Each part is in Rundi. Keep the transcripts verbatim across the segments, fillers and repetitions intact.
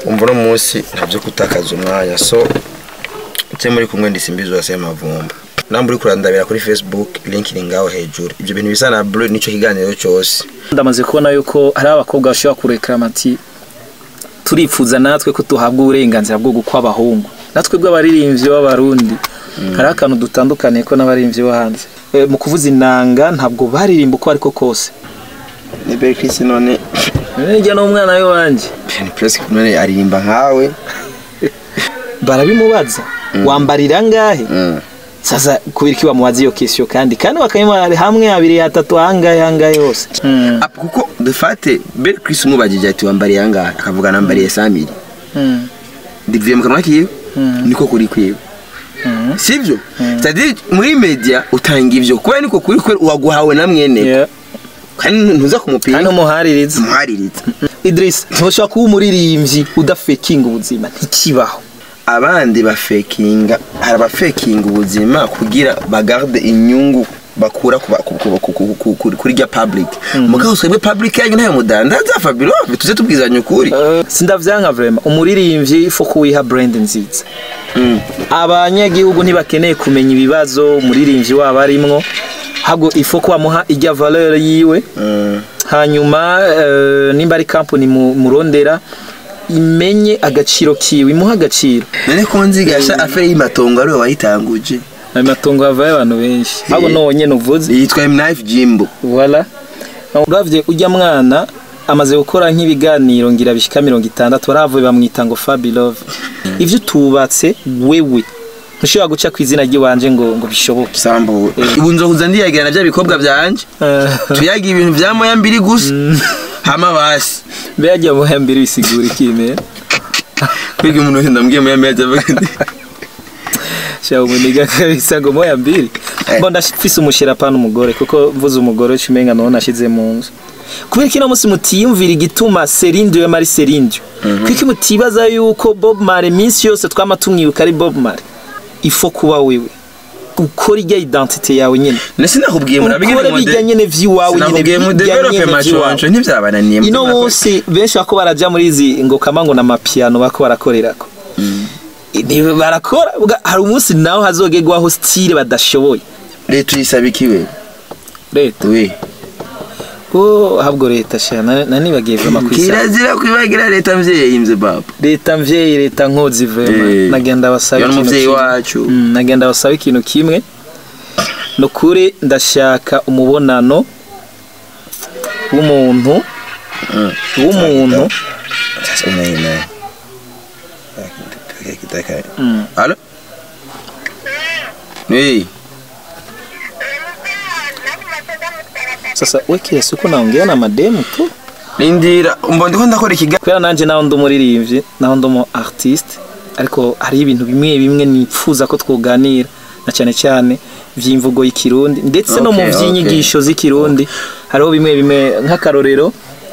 umva no munsi ntabyo kutakaza umwanya so cyo muri kumwe ndisimbizwa se mavumba namburi kurandabira kuri Facebook link iri ngaho hejuru ibyo bintu bisa na blue nico kiganiro cyose ndamaze kubona yuko hari abakobwa bashobora kurekama ati turifuza natwe ko tuhabwa uburenganzira bwo gukwa abahungu natwe bw'abaririmbyi b'abarundi hari akantu dutandukanye ko n'abaririmbyi bo hanze mu kuvuza inanga ntabwo baririmba uko ariko kose ni Belle Chris none njya no umwana we wanje ni presque none aririmba nkawe barabimubaza wambarira ngahe sasa kubira ki bamubaza iyo question kandi kandi bakayimara hamwe abiri atatu hangaye hangaye yose kuko de fait Belle Chris mubajije ati wambariye hangaye akavuga nambariye Samiri ndivuye mu kanwa kiyo niko kuri kwiwe sivyo c'est-à-dire muri media utanga ivyo kuba niko kuri kwe waguhawe na mwene kandi ntuza kumupira kandi umuhaririza umuhaririza Idris ntushaka kuba umuririmbyi udafakinga ubuzima ntikibaho abandi ba fakinga hari ba fakinga ubuzima kugira bagarde inyungu bakura kuri rya public mugabo swebwe public yanyu nayo mudandaza Fabiro tuze tubwizanye ukuri sindavyanka vraiment umuririmbyi fo kuwiha brand nziza abanyagihugu ntibakeneye kumenya ibibazo umuririmbyi wabo arimwo hago ifo ko amuha ijya valeur yiwe hanyuma nimba ari company murondera imenye agaciro kiwe imuha agaciro none ko nzigasha afere y'imatongo ari wayitanguje amatongo avaye abantu benshi hago nonye nuvuze yitwa M Knife Jimbo voilà uravye ujya mwana amaze gukora nk'ibiganiro ngira bishika mirongo itandatu baravuye bamwita ngo Fabilove ivyo tubatse wewe ntushobora guca kwizina ry'iwanje ngo ngo bishoboke sambu ibunzo kuza ndiyagira navya bikobwa byanje tuyaga ibintu vya moya mbiri gusa hama basi beje moya mbiri bisigura ikime kwiga umuntu wese ndambwiye moya mbiri avuga Shawo muniga kabisa ngo moya mbiri bo ndafise umushira pana umugore kuko mvuze umugore cimenga no nashize mu nzu kubera kino musi mutiyumvira igituma Serinde yo mari Serinde kwiki mutibaza yuko Bob Marley minsi yose twamatumwibuka ari Bob Marley ifo kuba wewe ukora ijya identité yawe nyene nese nakubwiye murabigene mu de nyene vyiwawe nyene mu developer macho ntivyabananiye ino munsi benshi bako baraja muri izi ngo kamango na mapiano bako barakorerako ni barakora hari umunsi naho hazogegwaho style badashoboye leta yisaba ikiwe leta we ko habwo leta shana nani bagiye vama kwisa kirazira kwibagira leta mvyeyi imze baba leta mvyeyi leta nkozi vema nagenda basaba ikintu mvyeyi wacu nagenda basaba ikintu kimwe no kuri ndashaka umubonano w'umuntu w'umuntu Allo? Oui. Sasa weki suko naongea na mademu tu. Indira umbo ndiko ndakora ikiga. Kwera nanje naho ndo muririmbye, naho ndo mo artiste, ariko hari ibintu bimwe bimwe nipfuza ko twoganira na cyane cyane vy'imvugo y'ikirundi ndetse no mu vyinyigisho z'ikirundi. Hariho bimwe bimwe nk'akarorero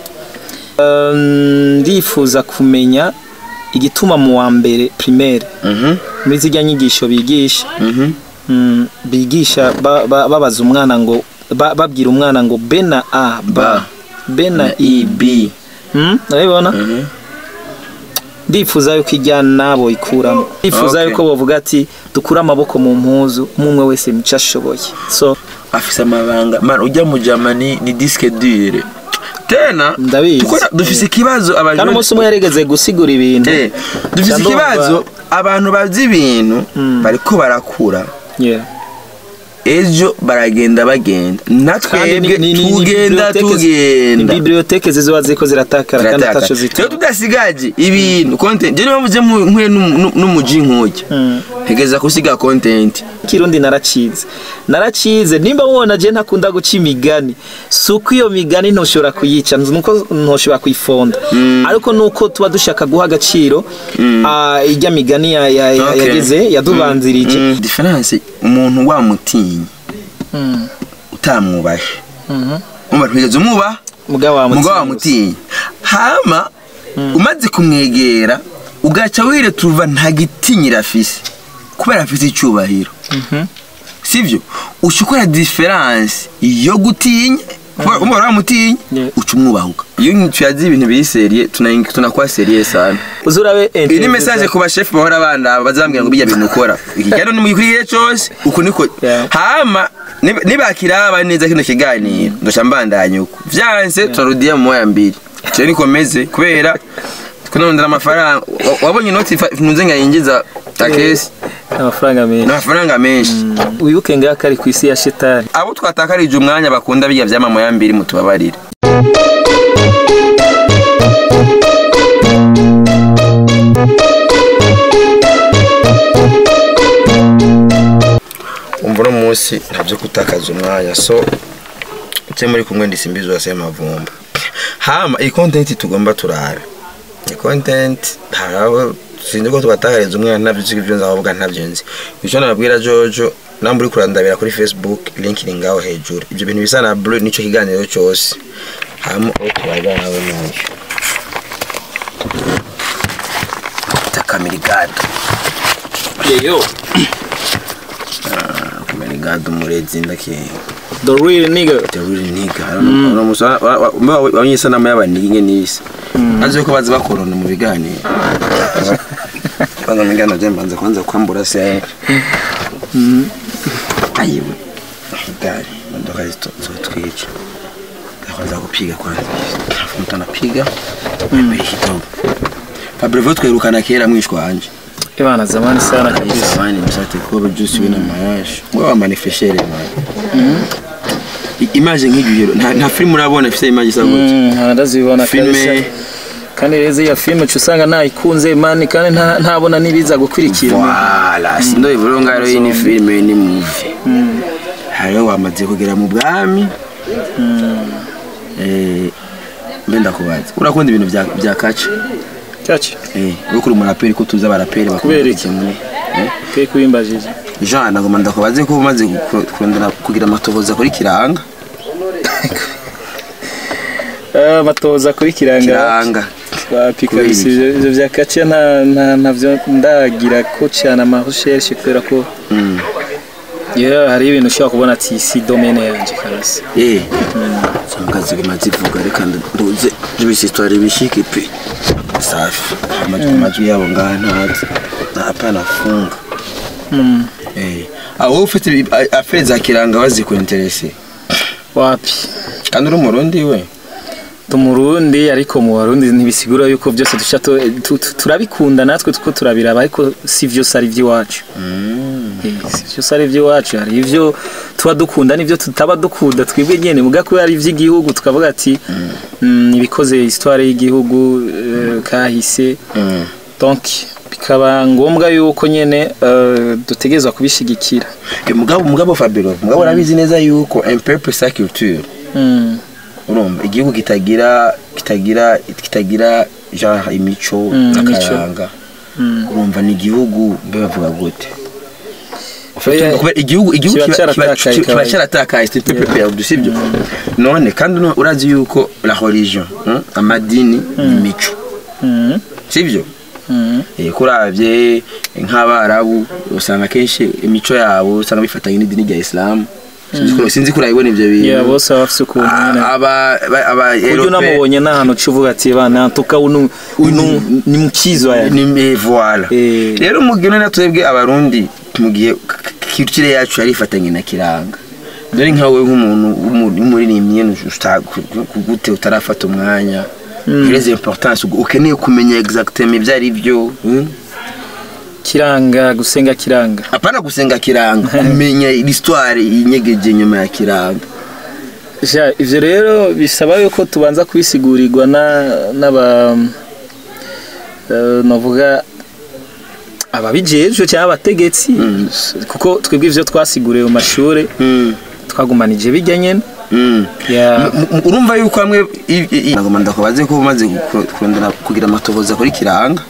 ndifuza kumenya igituma mu wa mbere primaire mhm muri zijya nyigisho bigisha mhm bigisha babaza umwana ngo babwira umwana ngo bena a ba bena i b mhm urabibona ndifuza yuko ijyana nabo ikuramo ndifuza yuko bavuga ati dukura amaboko mu mpuzu umwe wese mucashoboye so afisa amabanga man ujya mu Germany ni disque dure tena ndabizi dufise ikibazo abantu kandi umunsi umwe yaregeze gusigura ibintu eh dufise ikibazo abantu bazi ibintu bariko barakura yeah ejo baragenda bagenda natwebwe tugenda tugenda bibliothèque zizo waziko ziratakara kandi atacho zito tudasigaje ibintu content je nibavuze mwe n'umuji nkoje ntegeza kusiga content kirundi naracize naracize nimba wona je ntakunda guca imigani suko iyo migani ntoshobora kuyica nuko ntoshobora kuyifonda ariko nuko tuba dushaka guha agaciro ijya migani yageze yadubanzirije difference umuntu wa mutinyi mm utamwubahe mhm umva twigeze umuba mugaba wa mutinyi hama umaze kumwegera ugaca wire tuva ntagitinyira afise kubera afise icyubahiro mhm sivyo ushukora difference yo gutinya umora wamutinya uca umwubahuka iyo tuyazi ibintu biri serie tunakuwa serie sana uzurabe iyi ni message ku bashef bahora abana bazambwira ngo bijya bintu ukora ikigano ni mugikuriye cyose uko niko hama nibakiraba neza kino kiganiro ndosha mbandanye uko vyanse turarudiya mu moya mbiri cyo nikomeze kubera kunondera amafaranga wabonye inoti ntunze ngayinjiza takesi amafaranga menshi amafaranga menshi wibuke ngaka ari ku isi ya shetani abo twatakarije umwanya bakunda bijya vyama moya mbiri mutubabarire umvura munsi ntabyo kutakaza umwanya so cyo muri kumwe ndisimbizwa se mavumba hama i content tugomba turara i content haraho sinzi ko tubatahariza umwana ntabyo cy'ibyo nzavuga ntabyo nzi icyo nababwira Jojo namburi kurandabira kuri Facebook link iri ngaho hejuru ibyo bintu bisa na blue nico kiganiro cyose hama otwaga nawe n'icyo takamirigado yeyo Gado murezi ndake the real nigga the real nigga no musa wanyisa nama y'abanige nisa aje ko bazi bakorona mu biganiro bana mingana je mbanza kwanza kwambura se mhm ayiwe gari ndoka isto twica kwanza kupiga kwanza mtana piga mbele kidogo Fabrevo twirukana kera mwishwa anje Ibana zamani sana kabisa. Zamani msate kwa juice wina mayash. Ngo manifestere man. Mhm. Image nk'igiro nta film urabona ifite image sa gute. Mhm, ndazibona kabisa. Kandi reze ya film cyusanga nayikunze man kandi ntabona nibiza gukurikira. Voilà, sindo ivuronga rero ini film ni movie. Mhm. Hayo wamaze kugera mu bwami. Mhm. Eh mbenda kubaza. Urakunda ibintu bya bya kaca? Kachi eh ukuri umuraperi ko tuza baraperi bakubereke muri eh ke kuyimbajije Jean nagoma ndakubaze ko umaze kurondera kugira amatohoza kuri kiranga eh matohoza kuri kiranga kiranga bapika ibyo bya kachi nta ntavyo ndagira ko cyane ama recherche kwera ko mm yeah hari ibintu ushaka kubona ati si domaine yanje karasi eh sangazi bimazivuga reka nduze ibisi histoire bishike pe safi amajwi yabo ngaha ntazi hapana funga mm eh aho ufite affaires za kiranga baziko interesse wapi kandi uri umurundi we tumurundi ariko mu Barundi ntibisigura yuko byose dusha turabikunda natwe tuko turabiraba ariko sivyo sari vyiwacu mm sivyo sari vyiwacu hari ivyo tuba dukunda nivyo tutaba dukunda twibwe nyene muga ko ari ivy'igihugu tukavuga ati nibikoze histoire y'igihugu kahise donc bikaba ngombwa yuko nyene dutegezwa kubishigikira mugabo mugabo Fabio mugabo urabizi neza yuko un peuple sa culture mm urumva igihugu kitagira kitagira kitagira genre imico akaranga urumva ni igihugu bavuga gute igihugu igihugu kiba cyaratakaye c'est peu peu dusibyo none kandi urazi yuko la religion amadini imico sibyo eh kuravye nk'abarabu usanga kenshi imico yabo usanga bifatanye n'idini rya Islam sinzi kurayibona ivyo bintu yeah bose bafise ukuntu aba aba Europe namubonye nahantu cuvuga ati bana tuka unu ni mukizo ya ni voilà rero mugino natwebwe abarundi mugiye kirukire yacu yarifatanye na kiranga dore nkawe nk'umuntu muri nimye gute utarafata umwanya très importance ukeneye kumenya exactement ivyari byo kiranga gusenga kiranga apana gusenga kiranga kumenya histoire inyegeje nyuma ya kiranga ja ivyo rero bisaba yuko tubanza kubisigurirwa na naba navuga ababijeje cyangwa abategetsi kuko twebwe ivyo twasiguriye mu mashure twagumanije bijya nyene urumva yuko amwe nagoma ndakubaze ko umaze kurondera kugira amatohoza kuri kiranga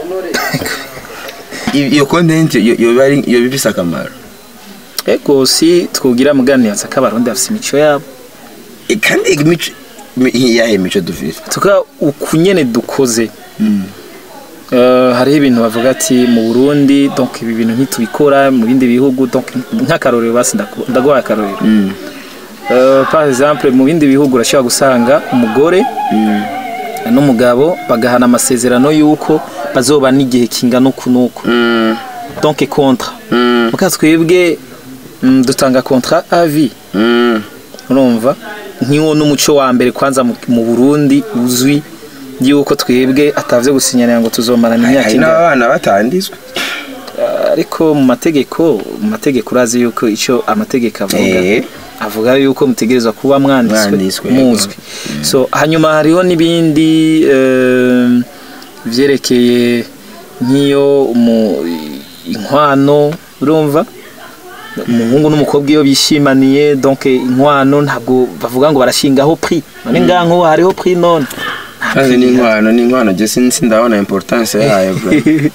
iyo content yo bari yo bifisa akamaro ego si twugira muganiza kabarundi afise imico yabo kandi imico yahe imico dufise tuka ukunyene dukoze Uh, hari ibintu bavuga ati mu Burundi donc ibi bintu ntitubikora mu bindi bihugu donc nk'akarorero basi ndagoye akarorero mm. uh, par exemple mu bindi bihugu urashobora gusanga umugore mm. n'umugabo bagahana amasezerano yuko bazoba n'igihe kingana uku nuko mm. donc contrat mm. muka twebwe mm, dutanga contrat à vie mm. urumva nkiwo n'umuco wa mbere kwanza mu Burundi uzwi yuko twebwe atavye gusinyana ngo tuzomarana imyaka ingana abana batandizwe ariko mu mategeko mu mategeko urazi yuko ico amategeko avuga eh. avuga yuko mutegerezwa kuba mwanditswe muzwi mm. so hanyuma hariho nibindi uh, vyerekeye nkiyo mu inkwano urumva umuhungu n'umukobwa iyo bishimaniye donc inkwano ntabwo bavuga ngo barashingaho prix none mm. nganko hariho prix none Kazi ni inkwano ni inkwano je sinzi ndabona importance yayo bro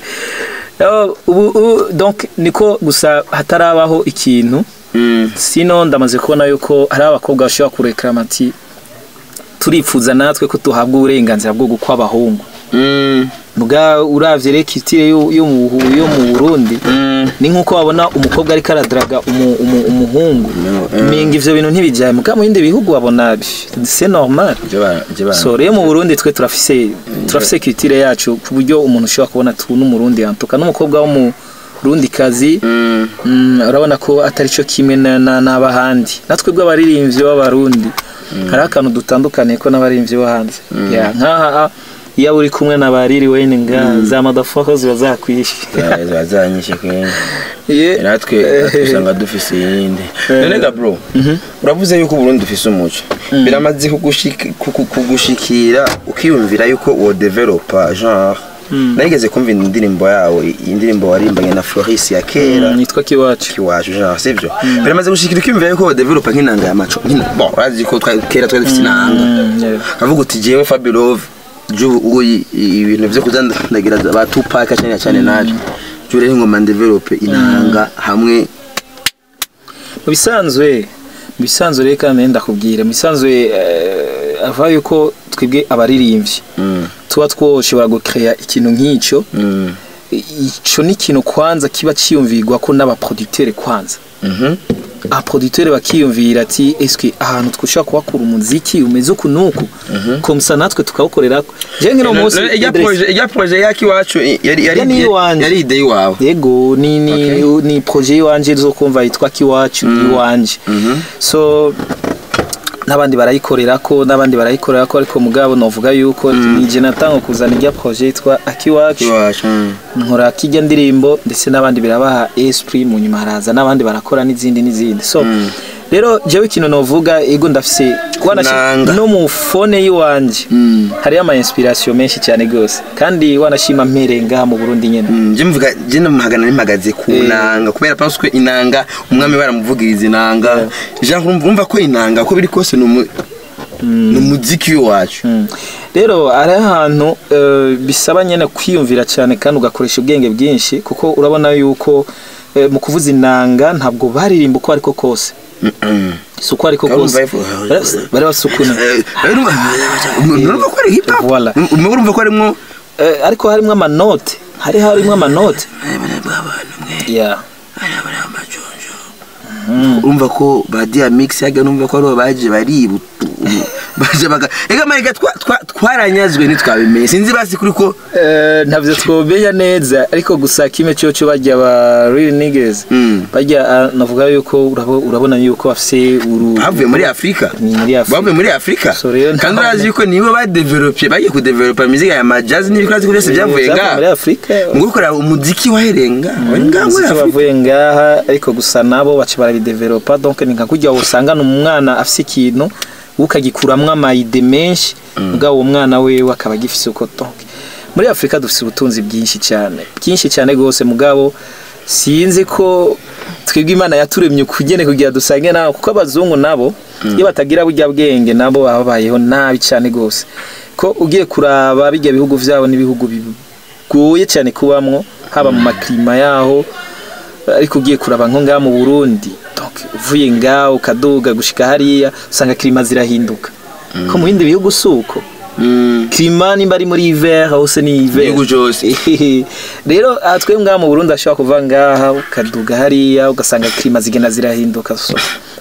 ubu donc niko gusa hatarabaho ikintu mm. sino ndamaze kubona yuko hari abakobwa bashobora kurekrama ati turifuza natwe ko tuhabwa uburenganzira bwo gukwa abahungu mm. muga uravye rekitire yo yo mu yo mu Burundi mm. ni nkuko babona umukobwa ari karadraga umuhungu mingi ivyo bintu ntibijaye muga mu yindi bihugu babona c'est normal so rero mu Burundi twe turafise turafise kitire yacu ku buryo umuntu ushobora kubona tu n'umurundi antuka n'umukobwa wo mu Burundi kazi mm. mm, urabona ko atari cyo kimwe n'abahandi natwe bw'abaririmbyi b'abarundi mm. hari akantu dutandukane ko n'abaririmbyi bo hanze mm. ya nkaha iya uri kumwe nabariri wene nga mm. za motherfuckers bazakwishi bazanyishe kwenye yeah. natwe usanga dufise yindi none ga bro mm-hmm. uravuze yuko Burundi dufise umuco mm. biramaze kugushikira ukiyumvira yuko wo developer genre mm. nageze kumva indirimbo yawe indirimbo warimbanye na Floris ya kera mm, nitwa Kiwacu Kiwacu genre sivyo mm. biramaze gushikira ukiyumvira yuko wo developer nk'inanga ya maco bon urazi ko kera twari dufite inanga mm. avuga uti jewe Fabulov ju uyi ibintu byo kuzandagira ba Tupac cyane cyane naje jure ngoma develop inanga hamwe mu bisanzwe mu bisanzwe reka nenda kubwira mu bisanzwe ava yuko twibwe abaririmbyi tuba twoshobora gukrea ikintu nk'ico ico ni kintu kwanza kiba ciyumvirwa ko n'aba producteur kwanza mhm a producteur bakiyumvira ati eske ahantu twushaka kubakura umuziki umeze kunuko komsa natwe tukawukorera je ngino munsi ya projet ya projet yaki wacu yari yari yari idea wawe yego ni ni ni projet wanje zo kumva yitwa Kiwacu ni wanje so nabandi barayikorera ko nabandi barayikorera ko ariko mugabo novuga yuko nije natango kuzana irya projet yitwa Akiwacu nkora kijya ndirimbo ndetse nabandi birabaha esprit mu nyuma haraza nabandi barakora n'izindi n'izindi so rero jewe kintu novuga ego ndafise kwana no mu phone yiwanje hari ama inspiration menshi cyane gose kandi wanashima mperenga mu Burundi nyene je mvuga je namagana nimagaze kunanga kubera parce que inanga umwami baramuvugiriza inanga je urumva ko inanga ko biri kose no numuziki wacu rero ari ahantu bisaba nyene kwiyumvira cyane kandi ugakoresha ubwenge bwinshi kuko urabona yuko mu kuvuza inanga ntabwo baririmba uko ariko kose suko ariko kose bari basukuna urumva ko ari hip hop urumva ko arimo ariko harimo amanote hari harimo amanote yeah urumva ko badia mix yaga numva ko aro baje bari baje baga ega mayiga twaranyazwe nitwabimenye sinzi basi kuri ko ntavyo twobenya neza ariko gusa kime cyo cyo bajya ba real niggas bajya navuga yuko urabona yuko bafise uru bavuye muri Afrika bavuye muri Afrika kandi urazi yuko nibo ba developer bagiye ku developer music ya majazz n'ibikazi byose byavuye ngaha muri Afrika ngukora umuziki waherenga ngaha bavuye ngaha ariko gusa nabo bace barabideveloper donc ninka kujya usanga n'umwana afise ikintu ukagikuramwa amayide menshi ubwa uwo mwana we wakaba gifise uko donc muri Afrika dufise ubutunzi bwinshi cyane byinshi cyane gose mugabo sinzi ko twebwe Imana yaturemye kugene kugira dusange naho kuko abazungu nabo iyo batagira burya bwenge nabo babayeho nabi cyane gose ko ugiye kuraba bijya bihugu vyabo n'ibihugu bigoye cyane kubamwo haba mu maklima yaho ariko ugiye kuraba nko ngaha mu Burundi donc uvuye ngaho ukaduga gushika hariya usanga klima zirahinduka mm. ko mu bindi bihugu suko mm. klima nimba ari muri hiver hose ni hiver rero atwe ngaha mu Burundi ashobora kuva ngaha ukaduga hariya ugasanga klima zigena zirahinduka so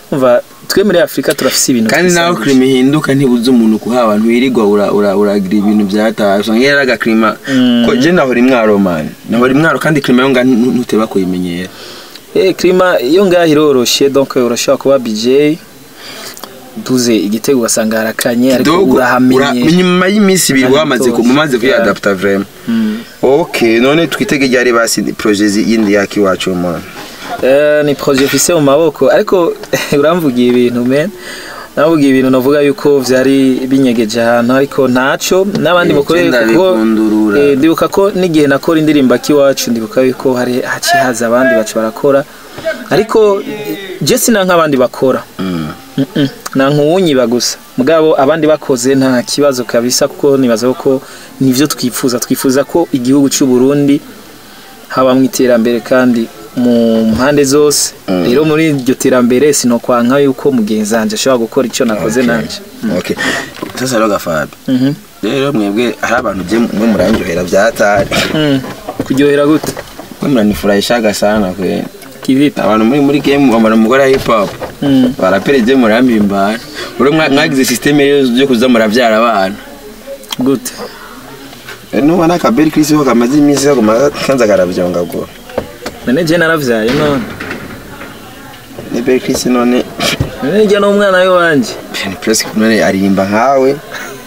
umva twe muri Afrika turafise ibintu kandi naho klima ihinduka ntibuze umuntu kuha abantu wirirwa ura ura uragira ibintu byataje ngera aga klima ko je naho rimwaro man naho rimwaro kandi klima yo nga ntuteba kuyimenyera eh klima yo nga hiroroshe donc urashaka kuba B J duze igitego ugasanga harakanye ariko urahamenye nyuma y'imisi ibiri wamaze ko mumaze kuyadapta vraiment okay none twitege ryari basi projet yindi yaki wacu man eh ni projet fise mu maboko ariko uramvugiye ibintu men navugiye ibintu navuga yuko vyari binyegeje ahantu ariko ntaco nabandi mukore kuko eh ndibuka ko nigihe nakora indirimba kiwacu ndibuka yuko hari hacihaza abandi bacu barakora ariko je sina nk'abandi bakora mhm na nkuwunyiba gusa mugabo abandi bakoze nta kibazo kabisa kuko nibaza ko nivyo twifuza twifuza ko igihugu cy'u Burundi haba mwiterambere kandi mu mpande zose rero mm. muri iryo terambere sino kwanka yuko mugenzanje ashobora gukora ico nakoze okay. nanje mm. okay sasa roga Fabi mhm rero mwebwe hari abantu je mwe muranjohera byatari mhm kuryohera gute mwe muranifurahishaga sana kwe kivita abantu muri muri game bamara mugora hip hop mm. barapereje murambimbara uri mwagize system yo kuza muravyara abana gute no wana kabiri Chris ho kamazi imisi ko kanza karavyonga go nene je naravyaye none ne be Chris none nene je no umwana yo wanje ni presque none arimba nkawe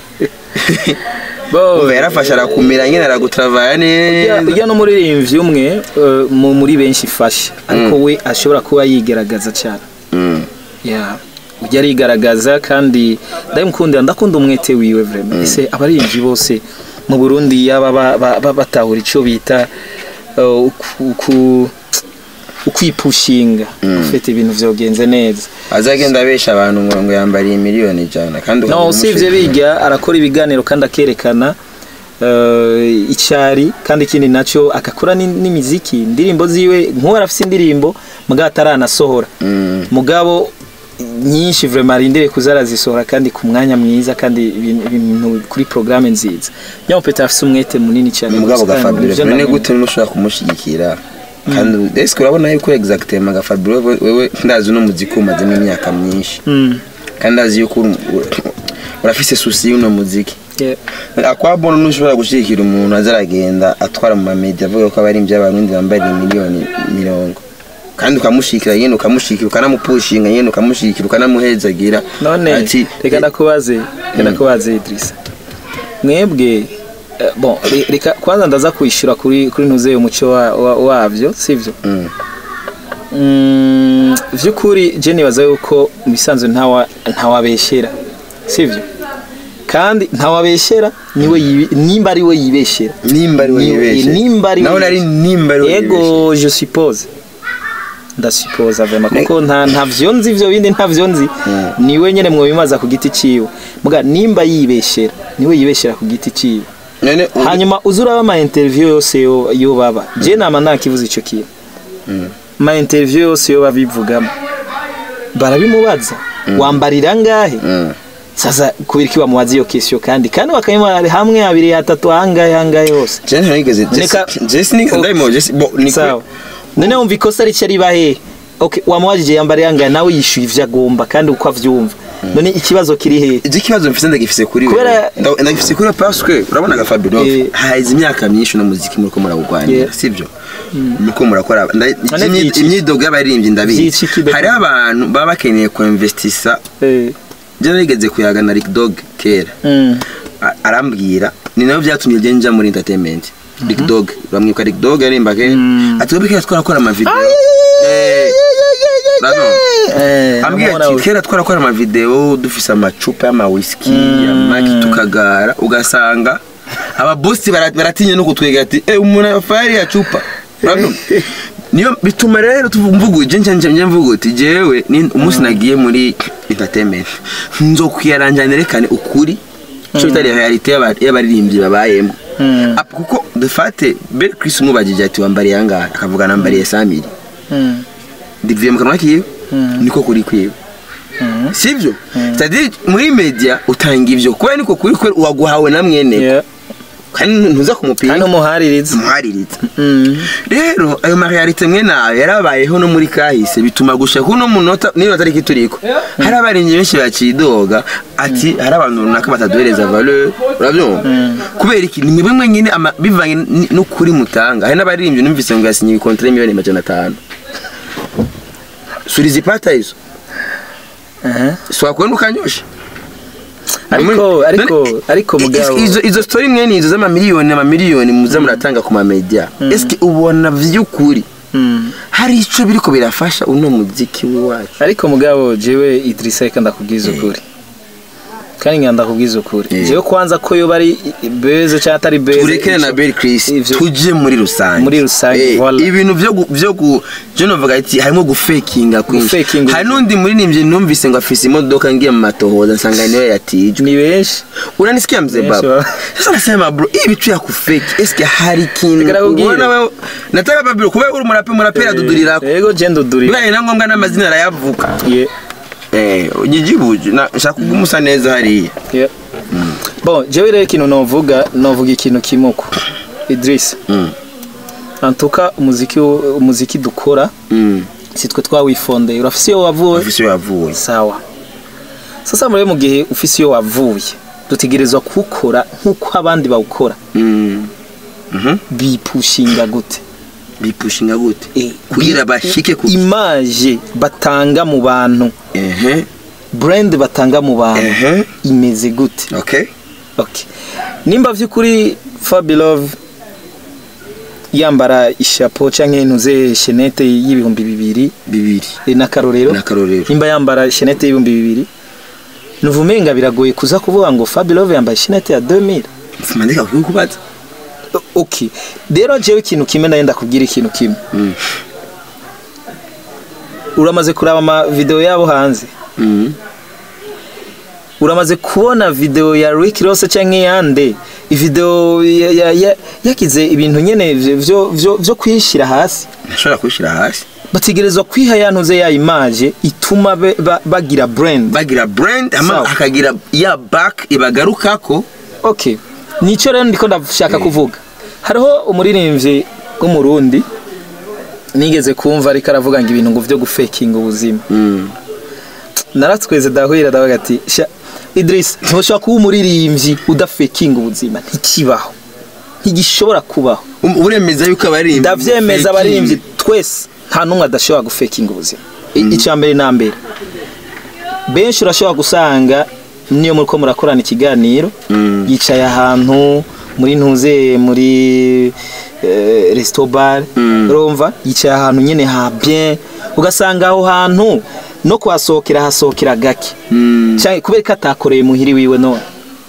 bo yarafasha arakumira nyene aragutravaya neza ujya no muri rimvyi umwe muri benshi fasha ariko we ashobora kuba yigeragaza cyane mm yeah ujya rigaragaza kandi ndamukunda ndakunda umwete wiwe vraiment ese abarimvyi bose mu Burundi yaba batahura ico bita uku ukwipushinga ufite ibintu vyogenze neza azagenda abesha abantu ngo ngo yambariye miliyoni jana kandi no usivye bijya arakora ibiganiro kandi akerekana uh, icari kandi ikindi naco akakora n'imiziki indirimbo ziwe nko arafise indirimbo muga atarana sohora mm. mugabo nyinshi vraiment arindire kuzara zisohora kandi ku mwanya mwiza kandi ibintu kuri programme nziza nyawo peta afise umwete munini cyane mugabo gafabire none gute nushaka kumushigikira kandi eske urabona yuko exactement gafabire wewe ndazi no muziki umaze imyaka myinshi kandi azi yuko urafise souci no muziki akwabona nushobora gushigikira umuntu azaragenda atwara mu media avuga ko abari imvya abantu bambari miliyoni mirongo kandi ukamushikira yene ukamushikira ukanamupushinga yene ukamushikira ukanamuhezagira ati reka ndakubaze reka kubaze Idrissa mwebwe bon reka kwanza ndaza kwishura kuri kuri ntuze umuco wavyo sivyo mm vyukuri je nibaza yuko misanzo ntawa ntawabeshera sivyo kandi ntawabeshera niwe nimba ari we yibeshera nimba ari we yibeshera nimba ari naho ari nimba ari ego je suppose ndasuppose avema kuko nta ntavyo nzi ivyo bindi ntavyo nzi niwe nyene mwo bimaza ku giti ciwe muga nimba yibeshera niwe yibeshera ku giti ciwe nene hanyuma uzura ama interview yose yo yo baba je nama nakivuze ico kiye ma interview yose yo babivugamo barabimubaza wambarira ngahe sasa kubira ki bamubaza iyo question kandi kandi bakayima hamwe abiri atatu hangaye hangaye yose je ntigeze je sinigeze ndayimo je niko nene umva ikosa ricari bahe okay wamwajije yambare yanga nawe yishuye ivyo agomba kandi uko avyumva none ikibazo kiri he ije kibazo mfise ndagifise kuri wewe ndagifise kuri parce que urabona ga Fabio haize imyaka myinshi no muziki muri ko murawugwanira sivyo nuko murakora imyidogo y'abaririmbyi ndabizi hari abantu baba bakeneye ko investisa eh je nigeze kuyagana Rick Dog kera arambwira ni nayo byatumye je nja muri entertainment Rick Dog bamwika Rick Dog arimba ke atubike twarakora ama video eh eh ambwira kera twarakora ama video dufise amacupa y'ama whisky ya maki tukagara ugasanga aba boss baratinye no kutwega ati eh umuntu afari ya chupa urabona niyo bituma rero tuvumvuga je nje nje mvuga uti jewe ni umunsi nagiye muri entertainment nzo kwiyaranjanire ukuri cyo bitari reality y'abaririmbyi babayemo kuko de fait be Chris mubajije ati wambari yanga akavuga nambari ya Samiri ndivuye mu kanwa kiye niko kuri kwiwe sivyo c'est-à-dire muri media utanga ivyo kwa niko kuri kuri waguhawe na mwene kandi ntuza kumupinga kandi umuhaririza umuhaririza rero ayo marealite mwe nawe yarabayeho no muri kahise bituma gusha kuno munota niba atari kituriko hari abarinzi benshi bacidoga ati hari abantu runaka bataduhereza valeur urabyo kubera iki ni mwe mwenyine bivanye no kuri mutanga hari n'abaririmbyi numvise ngo yasinye contrat miliyoni majana atanu surizipata izo eh swakwe nukanyosha ariko ariko ariko mugabo izo izo story mwene izo zama miliyoni na miliyoni muza muratanga ku ma media eske ubona vyukuri hari ico biriko birafasha uno muziki wacu ariko mugabo jewe Idrissa reka ndakubwiza ukuri kandi nganda kubwiza ukuri jewe kwanza ko yo bari beze cyangwa atari beze turekene na Belle Chris tuje muri rusange muri rusange voilà ibintu byo byo ku je novuga ati harimo gufakinga kwinshi hari nundi muri nimvye numvise ngo afise imodoka ngiye mu matohoza nsanga niyo yatije ni benshi unanisikia mzee baba sasa nasema bro hii bitu ya kufake eske hari kintu ubona wewe nataka babiro kuba uri murape murapera dudurira yego je ndudurira bibaye nangombwa n'amazina arayavuka yeah eh ujijibuje nashaka kugumusa neza hariya yeah mm. Bon jewe rero kintu novuga novuga ikintu kimuko Idrissa mm. Antuka umuziki umuziki dukora mm. Sitwe twawifonde urafise yo wavuye ufise yo wavuye sawa sasa muri mu gihe ufise yo wavuye dutegerezwa kukora nkuko abandi bawukora mm mhm bipushinga gute bipushinga gute eh kugira bashike ku image batanga mu bantu ehe brand batanga mu bantu imeze gute okay okay nimba vyukuri Fabilove yambara ishapo canke ntuze chenette y'ibihumbi bibiri bibiri na karorero na karorero nimba yambara chenette y'ibihumbi bibiri nuvumenga biragoye kuza kuvuga ngo Fabilove yambaye chenette ya deux mille mandika kukubaza okay rero jewe ikintu kimwe ndenda kubwira ikintu kimwe mm. Uramaze kuraba ama video yabo hanze mm. Uramaze kubona video ya Rick Ross canke yande video yakize ibintu nyene vyo vyo vyo kwishira hasi nashobora kwishira hasi bategerezwa kwiha yantuze ya image ituma bagira brand bagira brand ama akagira ya back ibagarukako okay nico rero ndiko ndashaka kuvuga hariho umuririmbyi wo mu Rundi nigeze kumva ariko aravuga ngo ibintu ngo vyo gufaking ubuzima mm. Naratweze dahwira dabaga ati Idrissa ntushaka kuba umuririmbyi udafaking ubuzima ntikibaho ntigishobora kubaho uremeza yuko abari ndavyemeza abarimbyi twese nta numwe adashobora gufaking ubuzima mm. Icambere nambere benshi urashobora gusanga niyo muri ko murakorana ikiganiro mm. Yicaye ahantu muri ntuze muri uh, resto bar mm. Urumva yicaye ahantu nyene ha bien ugasanga aho hantu no kwasokera hasokera gake mm. Cyane kubera ko atakoreye muhiri wiwe none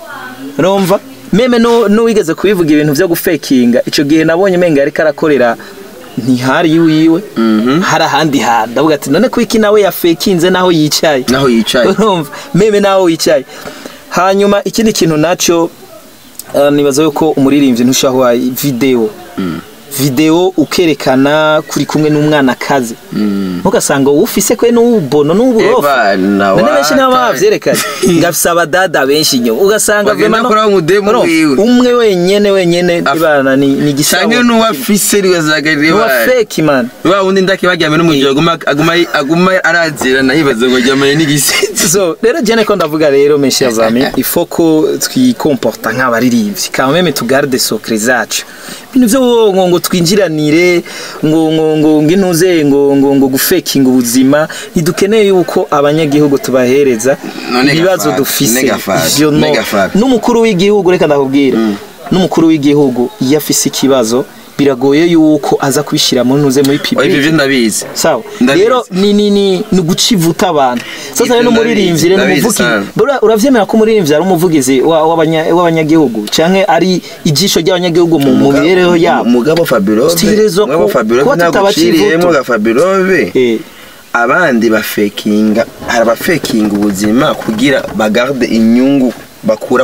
urumva meme no no wigeze kubivuga ibintu byo gufakinga ico gihe nabonye menga yari karakorera ntihari wiwe mm -hmm. Hari ahandi handa ndavuga ati none kwiki nawe ya fakinze naho yicaye naho yicaye urumva meme naho yicaye hanyuma ikindi kintu naco uh, nibaza yuko umuririmbyi ntushahwa video mm. Video ukerekana kuri kumwe n'umwana kazi mm. Ugasanga ufise kwe n'ubono n'uburofu none benshi n'abavyerekana ngafisa dada benshi nyo ugasanga vema no umwe wenyene wenyene ibana ni ni gisaho cyane n'uwafise riwazagariye wa fake man wa undi ndaki bagyame n'umujyo aguma aguma aguma arazira nahibaze ngo gyamane n'igisizi so rero jene ko ndavuga rero mes chers amis il faut que twicomporta nk'abaririmbyi quand même tugarde secret zacu bintu byo ngo twinjiranire ngo ngo ngo nginuze ngo ngo ngo gufaking ubuzima ntidukeneye yuko abanyagihugu tubahereza ibibazo dufise ivyo no n'umukuru w'igihugu reka ndakubwira mm. N'umukuru w'igihugu yafise ikibazo biragoye yuko aza kwishira mu ntuze muri P B. Oyi bivyo ndabizi. Sawa. Rero ni ni ni gucivuta abantu. Sasa rero umuririmbyi rero umuvugi. Uravyemera ko umuririmbyi ari umuvugizi w'abanyagihugu canke ari ijisho ry'abanyagihugu mu mibereho yabo. Mugabo Fabilove. Mugabo Fabilove ntabaciriyemo ga Fabilove. Eh. Abandi bafekinga haraba faking ubuzima kugira bagarde inyungu bakura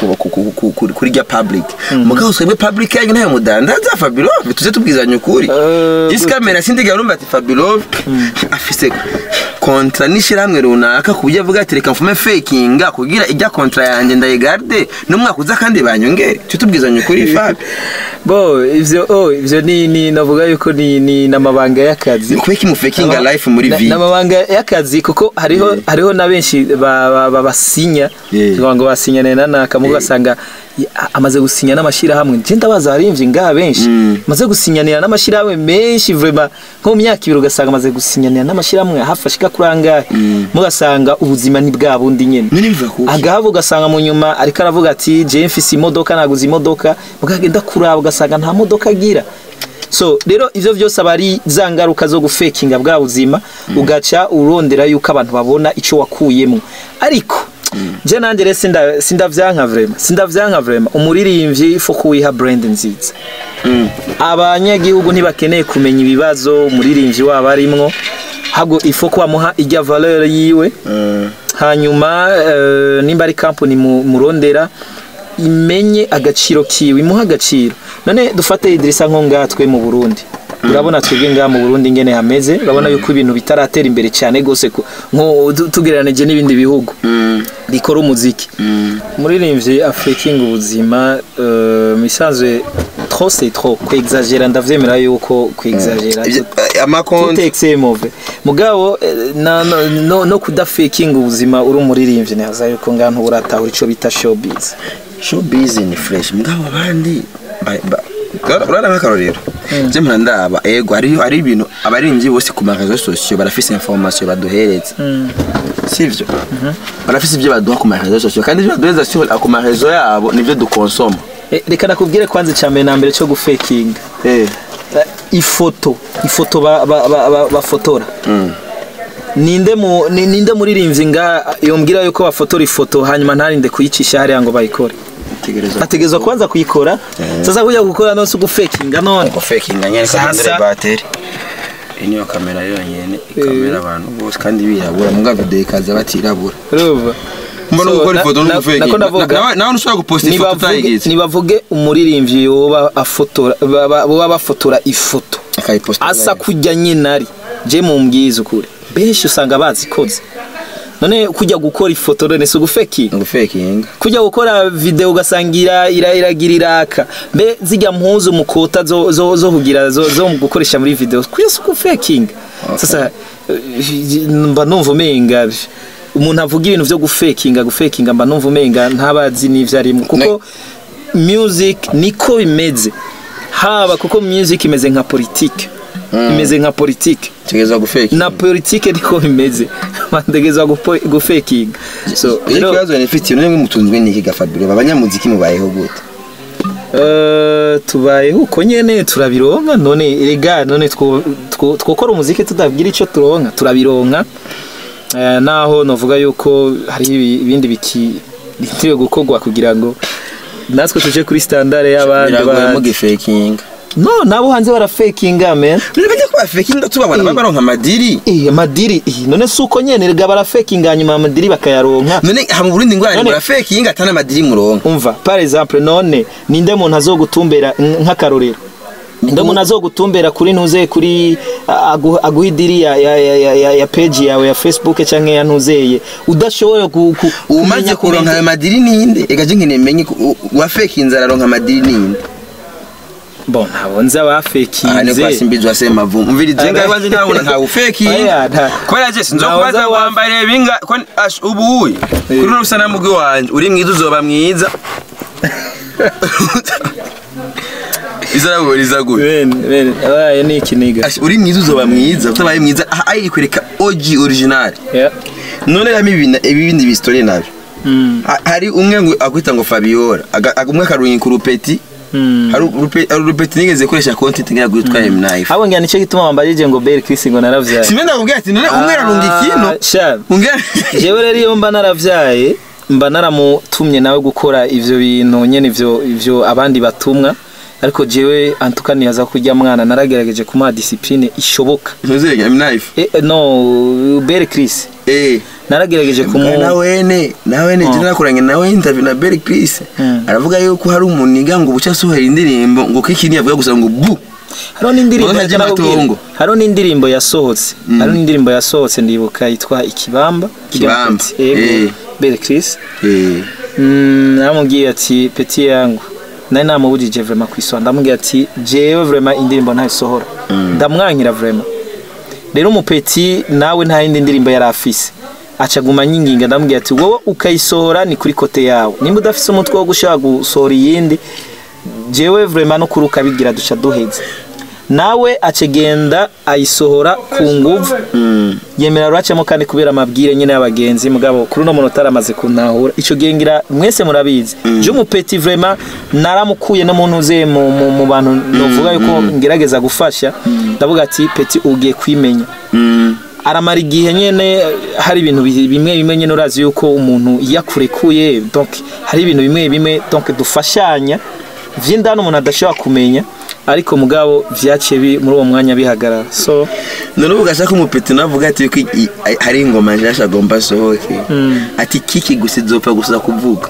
kuri rya public mugabo swebwe public yanyu ntayo mudandaza Fabilove tuze tubwizanye ukuri isi kamera sindiga urumva ati Fabilove afise kontra n'ishiramwe runaka kubyo avuga ati reka mfume fakinga kugira ijya kontra yanjye ndayigarde n'umwaka uza kandi banyongere cyo tubwizanye kuri Fab bo ivyo oh ivyo ni ni navuga yuko ni ni namabanga y'akazi kubeki mu fakinga life muri vi namabanga y'akazi kuko hariho hariho na benshi babasinya ngo basinyane nana kamugasanga amaze gusinya n'amashira hamwe je ndabaza harimvye nga benshi maze gusinyanira n'amashira hamwe menshi vraiment nko mu myaka ibiri ugasanga amaze gusinyanira n'amashira hamwe hafashika kuranga mugasanga ubuzima ni bwa bundi nyene agahava ugasanga mu nyuma ariko aravuga ati je mfise imodoka naguze imodoka mugagenda kuraba ugasanga nta modoka agira so rero ivyo vyose abari zangaruka zo gufekinga bwa buzima ugaca urondera yuko abantu babona ico wakuyemo ariko je nanje rese sinda sindavyanka vraiment sindavyanka vraiment umuririmbyi ifo kuwiha brand nziza abanyagihugu ntibakeneye kumenya ibibazo umuririmbyi waba arimwo hago ifo ko amuha ijya valeur yiwe hanyuma nimba ari company murondera imenye agaciro kiwe imuha agaciro none dufate Idrissa nko ngatwe mu Burundi urabona twebwe nga mu Burundi ngene hameze urabona yuko ibintu bitaratera imbere cyane gose nko tugereranije n'ibindi bihugu bikora umuziki muririmbyi afekinga ubuzima misanzwe trop c'est trop ko exagera ndavyemera yuko ko exagera amakonte texte mauvais mugabo no no kudafekinga ubuzima uri umuririmbyi naza yuko ngantu buratahura ico bita showbiz showbiz ni fresh mugabo abandi urara nk'akarorero je mpandaba ego ari ari ibintu abarinzi bose ku magazo social barafise information baduhereza sivyo barafise ibyo baduha ku magazo social kandi ibyo baduhereza sur ku magazo yabo nivyo dukonsoma reka nakubwire kwanza cyane na mbere cyo gufekinga eh ifoto ifoto bafotora ninde mu ninde muririmbyi nga yombwira yuko bafotora ifoto hanyuma ntarinde kuyicisha hari ngo bayikore ategerezwa kwanza kuyikora sasa kujya gukora no gufekinga none gufekinga nyene kandi bateri iniyo kamera yonyene kamera abantu bose kandi birabura muga video ikaza batirabura ruva mbona gukora ifoto no gufekinga nawe ushobora guposta ifoto tayigize nibavuge umuririmbyi yoba afotora boba bafotora ifoto asa kujya nyinari je mumbwiza ukuri benshi usanga bazikoze none kujya gukora ifoto none so gufekinga gufekinga kujya gukora video ugasangira iragirira aka mbe zijya mpuzu mukota zo zo zo kugira zo zo gukoresha muri video kujya so gufekinga sasa mba numva umenga umuntu avuga ibintu byo gufekinga gufekinga mba numva umenga ntabazi n'ivyo arimo kuko music niko bimeze haba kuko music imeze nka politique imeze nka politique tegeza gufekinga na politique niko bimeze bandegeza gufekinga so rero kazo nifiti none mutunzwe niki gafabiro abanyamuziki mubayeho gute eh tubayeho uko nyene turabironka none rega none twokora umuziki tudabwira ico turonka turabironka naho novuga yuko hari ibindi biki bitiriwe gukogwa kugira ngo natwe tuje kuri standard y'abandi ba mu gifekinga no nabo hanze bara fakinga man nibajya kwa fakinga tubabona babaronka madiri eh madiri none suko nyene rega bara fakinga nyuma madiri bakayaronka none ha mu Burundi ngwara bara fakinga atana madiri muronka umva par exemple none ninde muntu azogutumbera nk'akarorero ninde muntu azogutumbera kuri ntuze kuri aguhidiri ya ya ya page yawe ya Facebook canke ya ntuzeye udashoboye umaze kuronka madiri ninde egaje nkene menye wa fakinza araronka madiri ninde bon nabonza bafekinze ane kwasimbizwa sema vumu umvirize ngabanze ntabona nta ufekinga kwera je sinzo kubaza wambaye binga ko ubu uyi kuri no rusana mugi wanje uri mwiza uzoba mwiza izarabo rizaguye ben ben abaye ni ikiniga uri mwiza uzoba mwiza utabaye mwiza ayi kwereka O G original yeah none rami ibintu ibindi bistory nabyo hari umwe ngo akwita ngo Fabiola umwe akaruyin ku rupeti hari urupeti nigeze koresha content ngira gutwa M knife abo ngana nicyo gituma bambajije ngo Bell Chris ngo naravyaye simenda kubwira ati none umwe ararunga ikino ungira jewe rero iyo mba naravyaye mba naramutumye nawe gukora ivyo bintu nyene ivyo ivyo abandi batumwa ariko jewe antukani yaza kujya mwana naragerageje kuma discipline ishoboka ntuzege M knife eh no Bell Chris eh naragerageje kumu nawene nawene je nakoranye nawe interview na Bell Chris aravuga yuko hari umuntu niga ngo buca sohera indirimbo ngo kikini yavuga gusa ngo bu hariho n'indirimbo Mwana ry'amatongo. hariho n'indirimbo yasohotse hariho n'indirimbo yasohotse ndibuka yitwa ikibamba Kibamba. yego Eh. Belle Chris Eh. Mm, namubwiye ati peti yangu nari namubujije vraiment kwisonga ndamubwiye ati jewe vraiment indirimbo ntayisohora ndamwankira vraiment rero umupeti nawe nta yindi ndirimbo yari afise acaguma nyinginga ndamubwiye ati wowe ukayisohora ni kuri kote yawe nimba udafise umutwe wo gushaka gusohora iyindi jewe vraiment no kuruka bigira duca duheze nawe acegenda ayisohora ku nguvu yemera rwacamo kandi kubera amabwire nyine y'abagenzi mugabo kuri no munota aramaze kuntahura ico gengira mwese murabizi je umupeti vraiment naramukuye no muntu uze mu, mu, mu bantu novuga yuko ngerageza gufasha ndavuga ati peti ugiye kwimenya aramara igihe nyene hari ibintu bimwe bimwe nyene urazi yuko umuntu yakurekuye donc hari ibintu bimwe bimwe donc dufashanya vy'indano umuntu adashobora kumenya ariko mugabo vyaciye muri uwo mwanya bihagarara so none ugashaka umupeti navuga ati ko hari ingoma njasha gomba sohoke ati kiki gusizopfa gusa kuvuga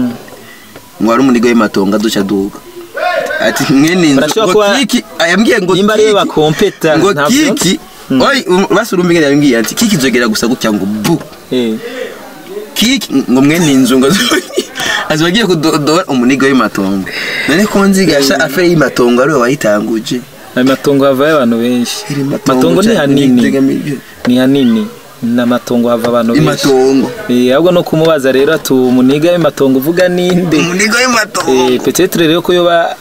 ngo ari umunigo y'amatonga duca duka ati mwene ngo kiki ayambwiye ngo nimba reba bakompeta ngo kiki oi basurumbi ngene yambwiye ati kiki zogera gusa gutya ngo bu eh kiki ngo mwene inzu ngo azogiye kudodora umunigo y'amatongo none ko nzigasha afere y'amatongo ari wayitanguje ayo matongo hava abantu benshi matongo ni hanini ni hanini na matongo hava abantu benshi matongo eh ahubwo no kumubaza rero ati umuniga y'amatongo uvuga ninde umunigo y'amatongo eh peut-être rero ko yoba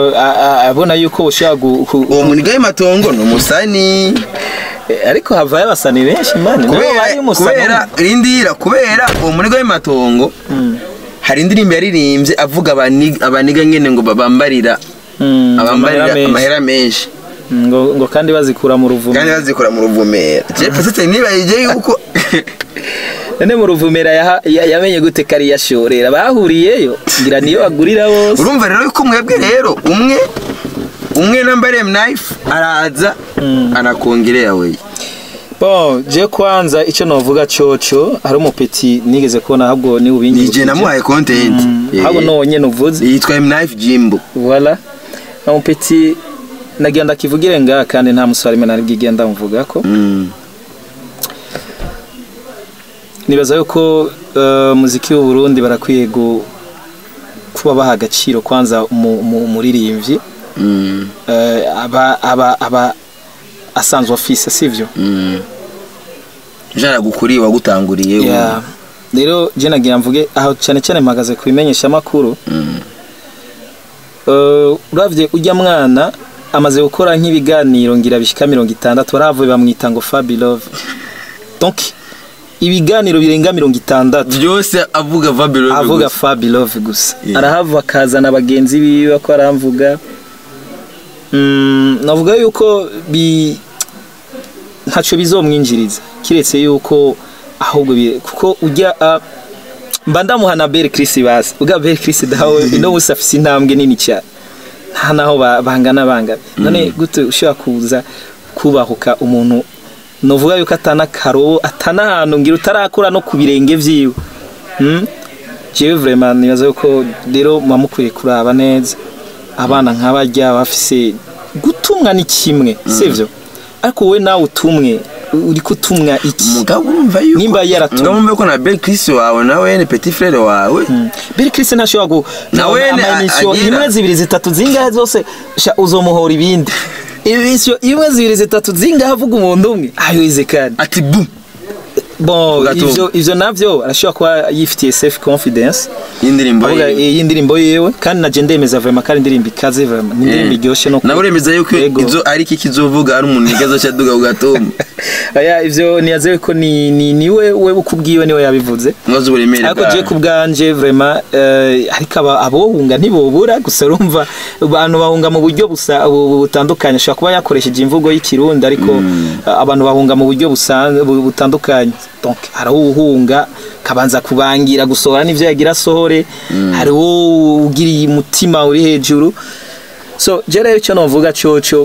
abona yuko ushaga uwo munigo y'amatongo no musani ariko hava y'abasani benshi mane no bari musani kubera rindira kubera uwo munigo y'amatongo hari indirimbo yaririmbye avuga abaniga abaniga ngene ngo babambarira abambarira amahera menshi ngo ngo kandi bazikura mu ruvumera kandi bazikura mu ruvumera je peut-être niba yije yuko none mu ruvumera yamenye gute kari yashorera bahuriyeyo ngira niyo agurira bose urumva rero yuko mwebwe rero umwe umwe nambare knife araza anakongerea we bon je kwanza ico novuga coco hari umupeti nigeze kubona ahubwo ni ubingi nije namuhaye content ahubwo no nyene uvuze yitwa knife Jimbo voilà umupeti nagenda kivugire nga kandi nta muswari mena nigenda mvuga ko nibaza yuko uh, muziki w'u Burundi barakwiye kuba baha agaciro kwanza umuririmbyi mm. uh, aba aba aba asanzwe office sivyo mm. jana gukuri wagutanguriye yeah. Rero je nagira mvuge aho cyane cyane mpagaze kubimenyesha makuru mm. uh, uravye ujya mwana amaze gukora nk'ibiganiro ngira bishika mirongo itandatu baravuye bamwita ngo Fabi Love donc ibiganiro birenga mirongo itandatu byose avuga Fabi Love avuga Fabi Love gusa yeah. Arahava kazana abagenzi biwe ko aramvuga mm, navuga yuko bi ntaco bizomwinjiriza kiretse yuko ahubwo kuko ujya uh, mbanda muhana Belle Chris basi uga Belle Chris dawe ino usafise intambwe nini cyane nta naho bangana banga none gute ushaka kuza kubahuka umuntu novuga yuko atana karo atana hantu ngira utarakura no kubirenge vyiwe hm jewe vraiment nibaza yuko rero mamukwiye kuraba neza abana nk'abajya bafise gutumwa ni kimwe sivyo ariko we nawe utumwe uri kutumwa iki mugabo urumva yuko nimba yaratumwe ngombe ko na Belle Chris wawe nawe ni petit frère wawe Belle Chris nashobora go nawe amanisho imwe zibiri zitatu zingahe zose uzomuhora ibindi ibisyo imwe zibiri zitatu zingahe avuga umuntu umwe ayo izekane ati bu bon ivyo ivyo navyo arashobora kuba yifitiye self confidence y'indirimbo y'indirimbo yewe kandi naje ndemeza vraiment kandi indirimbo ikaze vraiment n'indirimbo iryoshe no naburemeza yuko izo ari iki kizovuga ari umuntu igazo cyaduga ugatoma aya ivyo niyaze ko ni ni niwe we ukubwiwe niwe yabivuze mwazo buremere ariko je kubganje vraiment ariko abohunga ntibobura gusa urumva abantu bahunga mu buryo busa butandukanye shaka kuba yakoresheje imvugo y'ikirundi ariko abantu bahunga mu buryo busanzwe butandukanye donc arahuhunga kabanza kubangira gusohora nivyo yagira sohore mm. hari wo ugiriye umutima uri hejuru so je rero cyo novuga coco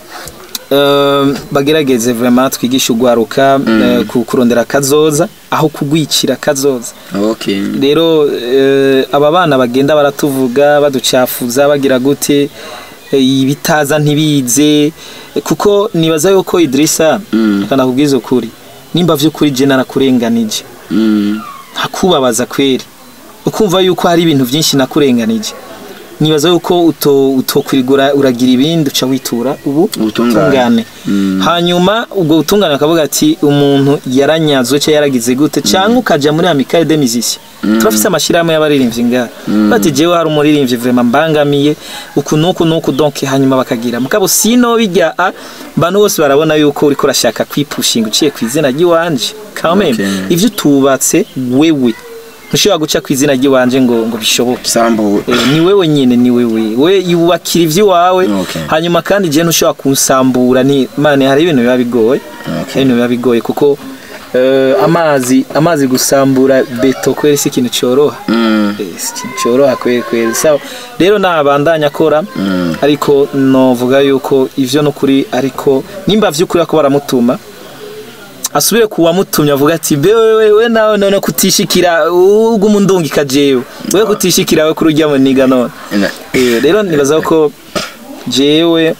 um, bagerageze vraiment twigisha ugwaruka mm. uh, kurondera kazoza aho kugwikira kazoza okay rero uh, aba bana bagenda baratuvuga baducafuza bagira gute ibitaza ntibize kuko nibaza yuko Idrissa kana kubwiza ukuri nimba vy'ukuri je narakurenganije hakubabaza kweri ukumva yuko hari ibintu byinshi nakurenganije nibaza yuko uto utokwigura uragira ibindi uca witura ubu utungane hanyuma ubwo utungane akavuga ati umuntu yaranyazwe cyo yaragize gute cyangwa ukaja muri Amicale des Musiciens turafise amashiramo y'abaririmbyi nga bati jewe hari umuririmbyi vraiment mbangamiye uku nuku nuku donc hanyuma bakagira mukabo sino bijya bantu bose barabona yuko uriko urashaka kwipushinga uciye kwizina giwanje quand même ivyo tubatse wewe ntushobora guca kwizina giwanje ngo ngo bishoboke sambu e, ni wewe nyine ni wewe we yubakira ivyo wawe okay. hanyuma kandi je ntushobora kunsambura ni mane hari ibintu biba bigoye okay. ibintu biba bigoye kuko uh, amazi amazi gusambura beto kweri si ikintu cyoroha mm. e, si ikintu cyoroha kweri kweri sawa rero nabandanya akora mm. ariko novuga yuko ivyo no kuri ariko nimba vy'ukuri ko baramutuma asubire kuwa mutumya avuga ati bewe we nawe none kutishikira ugumundungi kajewe we kutishikira we kurujya mu niga none eh rero nibaza ko jewe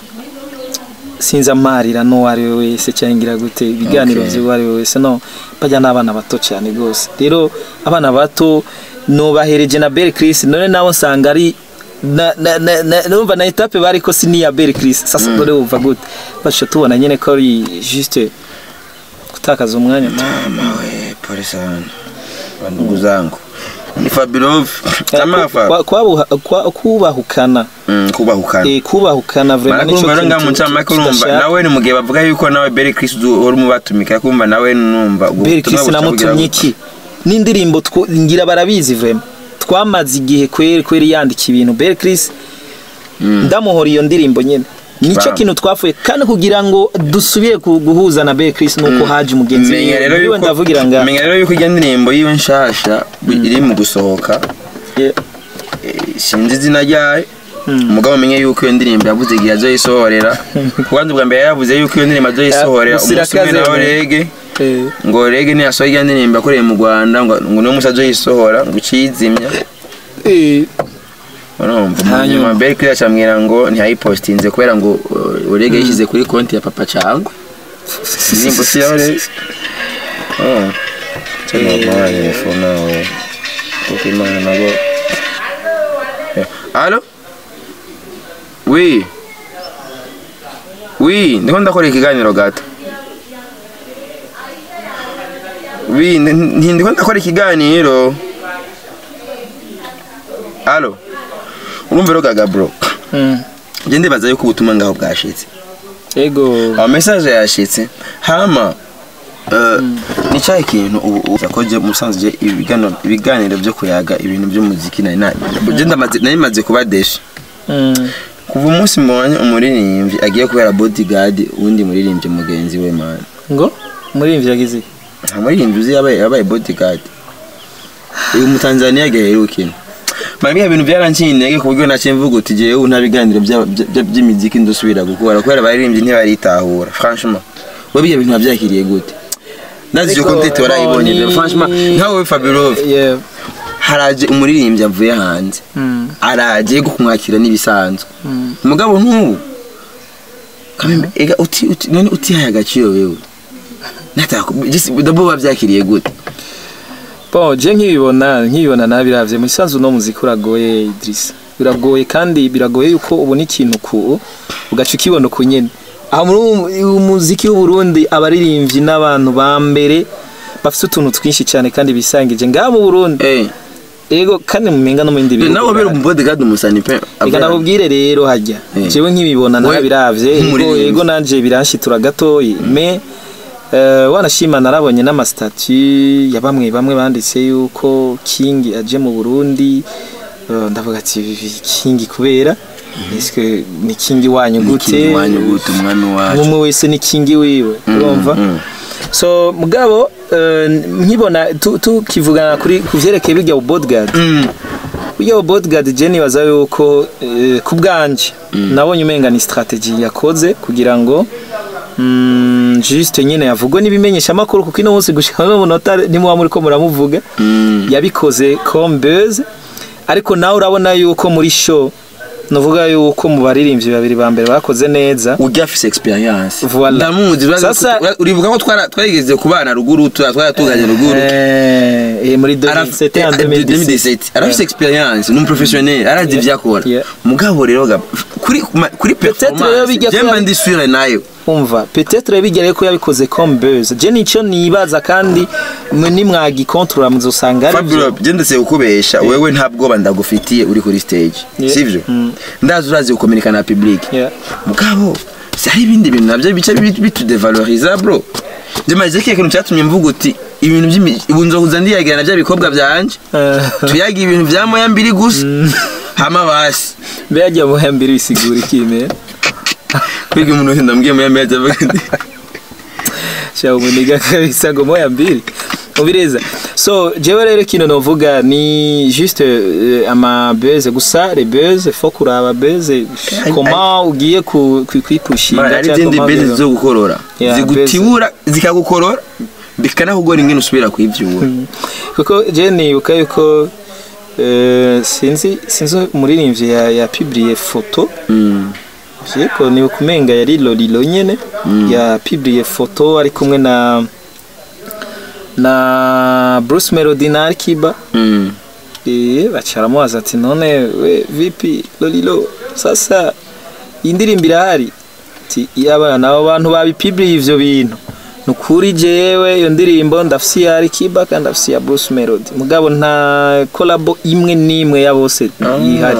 sinza marira no ari we wese cyangira gute ibiganiro byo ari we wese no bajya nabana bato cyane gose rero abana bato no bahereje na Belle Chris none nawo sanga ari na na na numva na etape bari ko siniya Belle Chris sasa dore uva gute basho tubona nyene ko ari juste kutakaza umwanya mama we pole sana bandugu zangu ni Fabirov tamafa kwa kubahukana mm kubahukana eh kubahukana vraiment nico baranga mu cyama kurumva nawe ni mugihe bavuga yuko nawe Belle Chris uri mu batumika kumva nawe numva Belle Chris namutumyiki n'indirimbo ngira barabizi vraiment twamaze igihe kweri kweri yandika ibintu Belle Chris ndamuhora iyo ndirimbo nyene nico kintu twafuye kandi kugira ngo dusubire guhuza na Belle Chris nuko haje umugenzi we ndavugira nga menye rero yuko ijya ndirimbo yiwe nshasha iri mu gusohoka sinzi zina ryaye umugabo menye yuko iyo ndirimbo yavuze igihe azo yisohorera kubanza bwa mbere yavuze yuko iyo ndirimbo azo yisohorera umusumwe nawe rege ngo rege ni asohoye iyo ndirimbo akoreye mu Rwanda ngo ngo no musazo yisohora ngo cizimya eh hanyuma Belle Chris acamwira ngo ntiyayipostinze kubera ngo urege yishize kuri konti ya papa cyangwa nimbo siyore oh cyane mwana fona we ukimana nago allo oui oui ndiko ndakora ikiganiro gato oui ndiko ndakora ikiganiro allo urumvero gaga bro mm je ndibaza yuko ubutuma ngaho bwashitse ego a message yashitse hama uh, mm. ni cyaye kintu uzakoje musanzwe ibiganiro ibiganiro byo kuyaga ibintu byo muziki nari naje je ndamaze nari maze kuba desh mm kuva umunsi mbonye umuririmbyi agiye kubera bodyguard undi muririmbyi mugenzi we man ngo umuririmbyi yagize umuririmbyi uzi yabaye yabaye bodyguard uyu mutanzania gaheruke Mami ibintu byarancindege kuburyo nace mvuga uti je ubu ntabiganiro by'imiziki ndusubira gukora kubera baririmbye ntibaritahura franchement we biye bintu byakiriye gute nazi yo content warayibonye franchement nkawe Fabirov yeah haraje umuririmbyi avuye hanze araje gukumwakira nibisanzwe umugabo ntubu kameme ega uti uti none uti haya gaciro wewe natako dabo babyakiriye gute Bon, je nkibibona nkibibona nabiravye mu isanzu no muziki uragoye Idrissa. Biragoye kandi biragoye yuko ubona ikintu ku ugaca ukibona ku nyene. Aho muri umuziki w'u Burundi abaririmbyi n'abantu ba mbere bafite utuntu twinshi cyane kandi bisangije ngaha mu Burundi. Eh. Ego kandi mumenga no mu indi bihugu. Nawo bero bodyguard umusani pe. Ega nabubwire rero hajya. Jewe nkibibona nabiravye ego ego nanje biranshitura gatoyi. Me Uh, wanashima narabonye n'amastatue ya bamwe bamwe banditse yuko King aje mu Burundi uh, ndavuga ati King kubera eske ni King wanyu gute wanyu gute umwami wacu umwe wese ni King wiwe urumva mm, mm. So mugabo uh, nkibona tukivugana kuri kuvyerekeye bijya bodyguard mm. Uyo bodyguard je nibaza yuko uh, kubganje mm. nabonye umenga ni strategy yakoze kugira ngo Mm, juste nyene yavugwa nibimenyesha makuru kuko ino munsi gushika no munota nimwe muri ko muramuvuga mm. yabikoze comme buzz ariko nawe urabona yuko muri show nuvuga yuko mu baririmbyi babiri ba mbere bakoze neza ujya afise experience Voilà. ndamuzi Sasa- uribuka ko twara twarigeze kubana ruguru twaratuganye ruguru eh eh, muri Araf- c'était en eh, deux mille dix-sept. deux mille dix-sept arafise experience ni umuprofessionnel arazi Yeah. ivyakora Yeah. mugabo rero ga- kuri ma- kuri Peut-être rero performance bijya jemba kuba- ndi sure nayo umva peut-être bigere ko yabikoze comme buzz je nico nibaza kandi mwe nimwagikontrola muzosanga ari Fabio gendese ukubesha wewe nta bwoba ndagufitiye uri kuri stage Yeah. sivyo Mm. ndazi urazi gukomunika na public Yeah. mugabo si hari ibindi bintu nabyo bica bitudevaloriza bro ndimaze ko ikintu cyatumye mvuga uti ibintu by'ibunzohuza ndiyagira nabyo bikobwa byanje Eh, tuyaga ibintu bya moya mbiri gusa hama basi byagiye mu hambiri bisigura ikime kwiga umuntu wese ndambwiye moya mbiri avuga ati sha umuniga kabisa ngo moya mbiri ubireza so jewe rero kino novuga ni juste euh, ama buzz gusa les buzz faut kuraba buzz comment ugiye ku kwipushinga hari izindi bezi zo gukorora Yeah, zigutibura zikagukorora bikanakugora ingene usubira kwivyura kuko je nibuka yuko euh, sinzi sinzi umuririmbyi ya, ya publier photo Mm. Yego ni ukumenga yari Lolilo nyene ya publier photo ari kumwe na na Bruce Melody na Alikiba Mm. eh bacaramubaza ati none we vipi Lolilo sasa indirimbo irahari ati yaba nabo bantu babipubliye ivyo bintu nukuri jewe iyo ndirimbo ndafisi ya Alikiba kandi ndafisi ya Bruce Melody mugabo nta collabo imwe nimwe ya bose ihari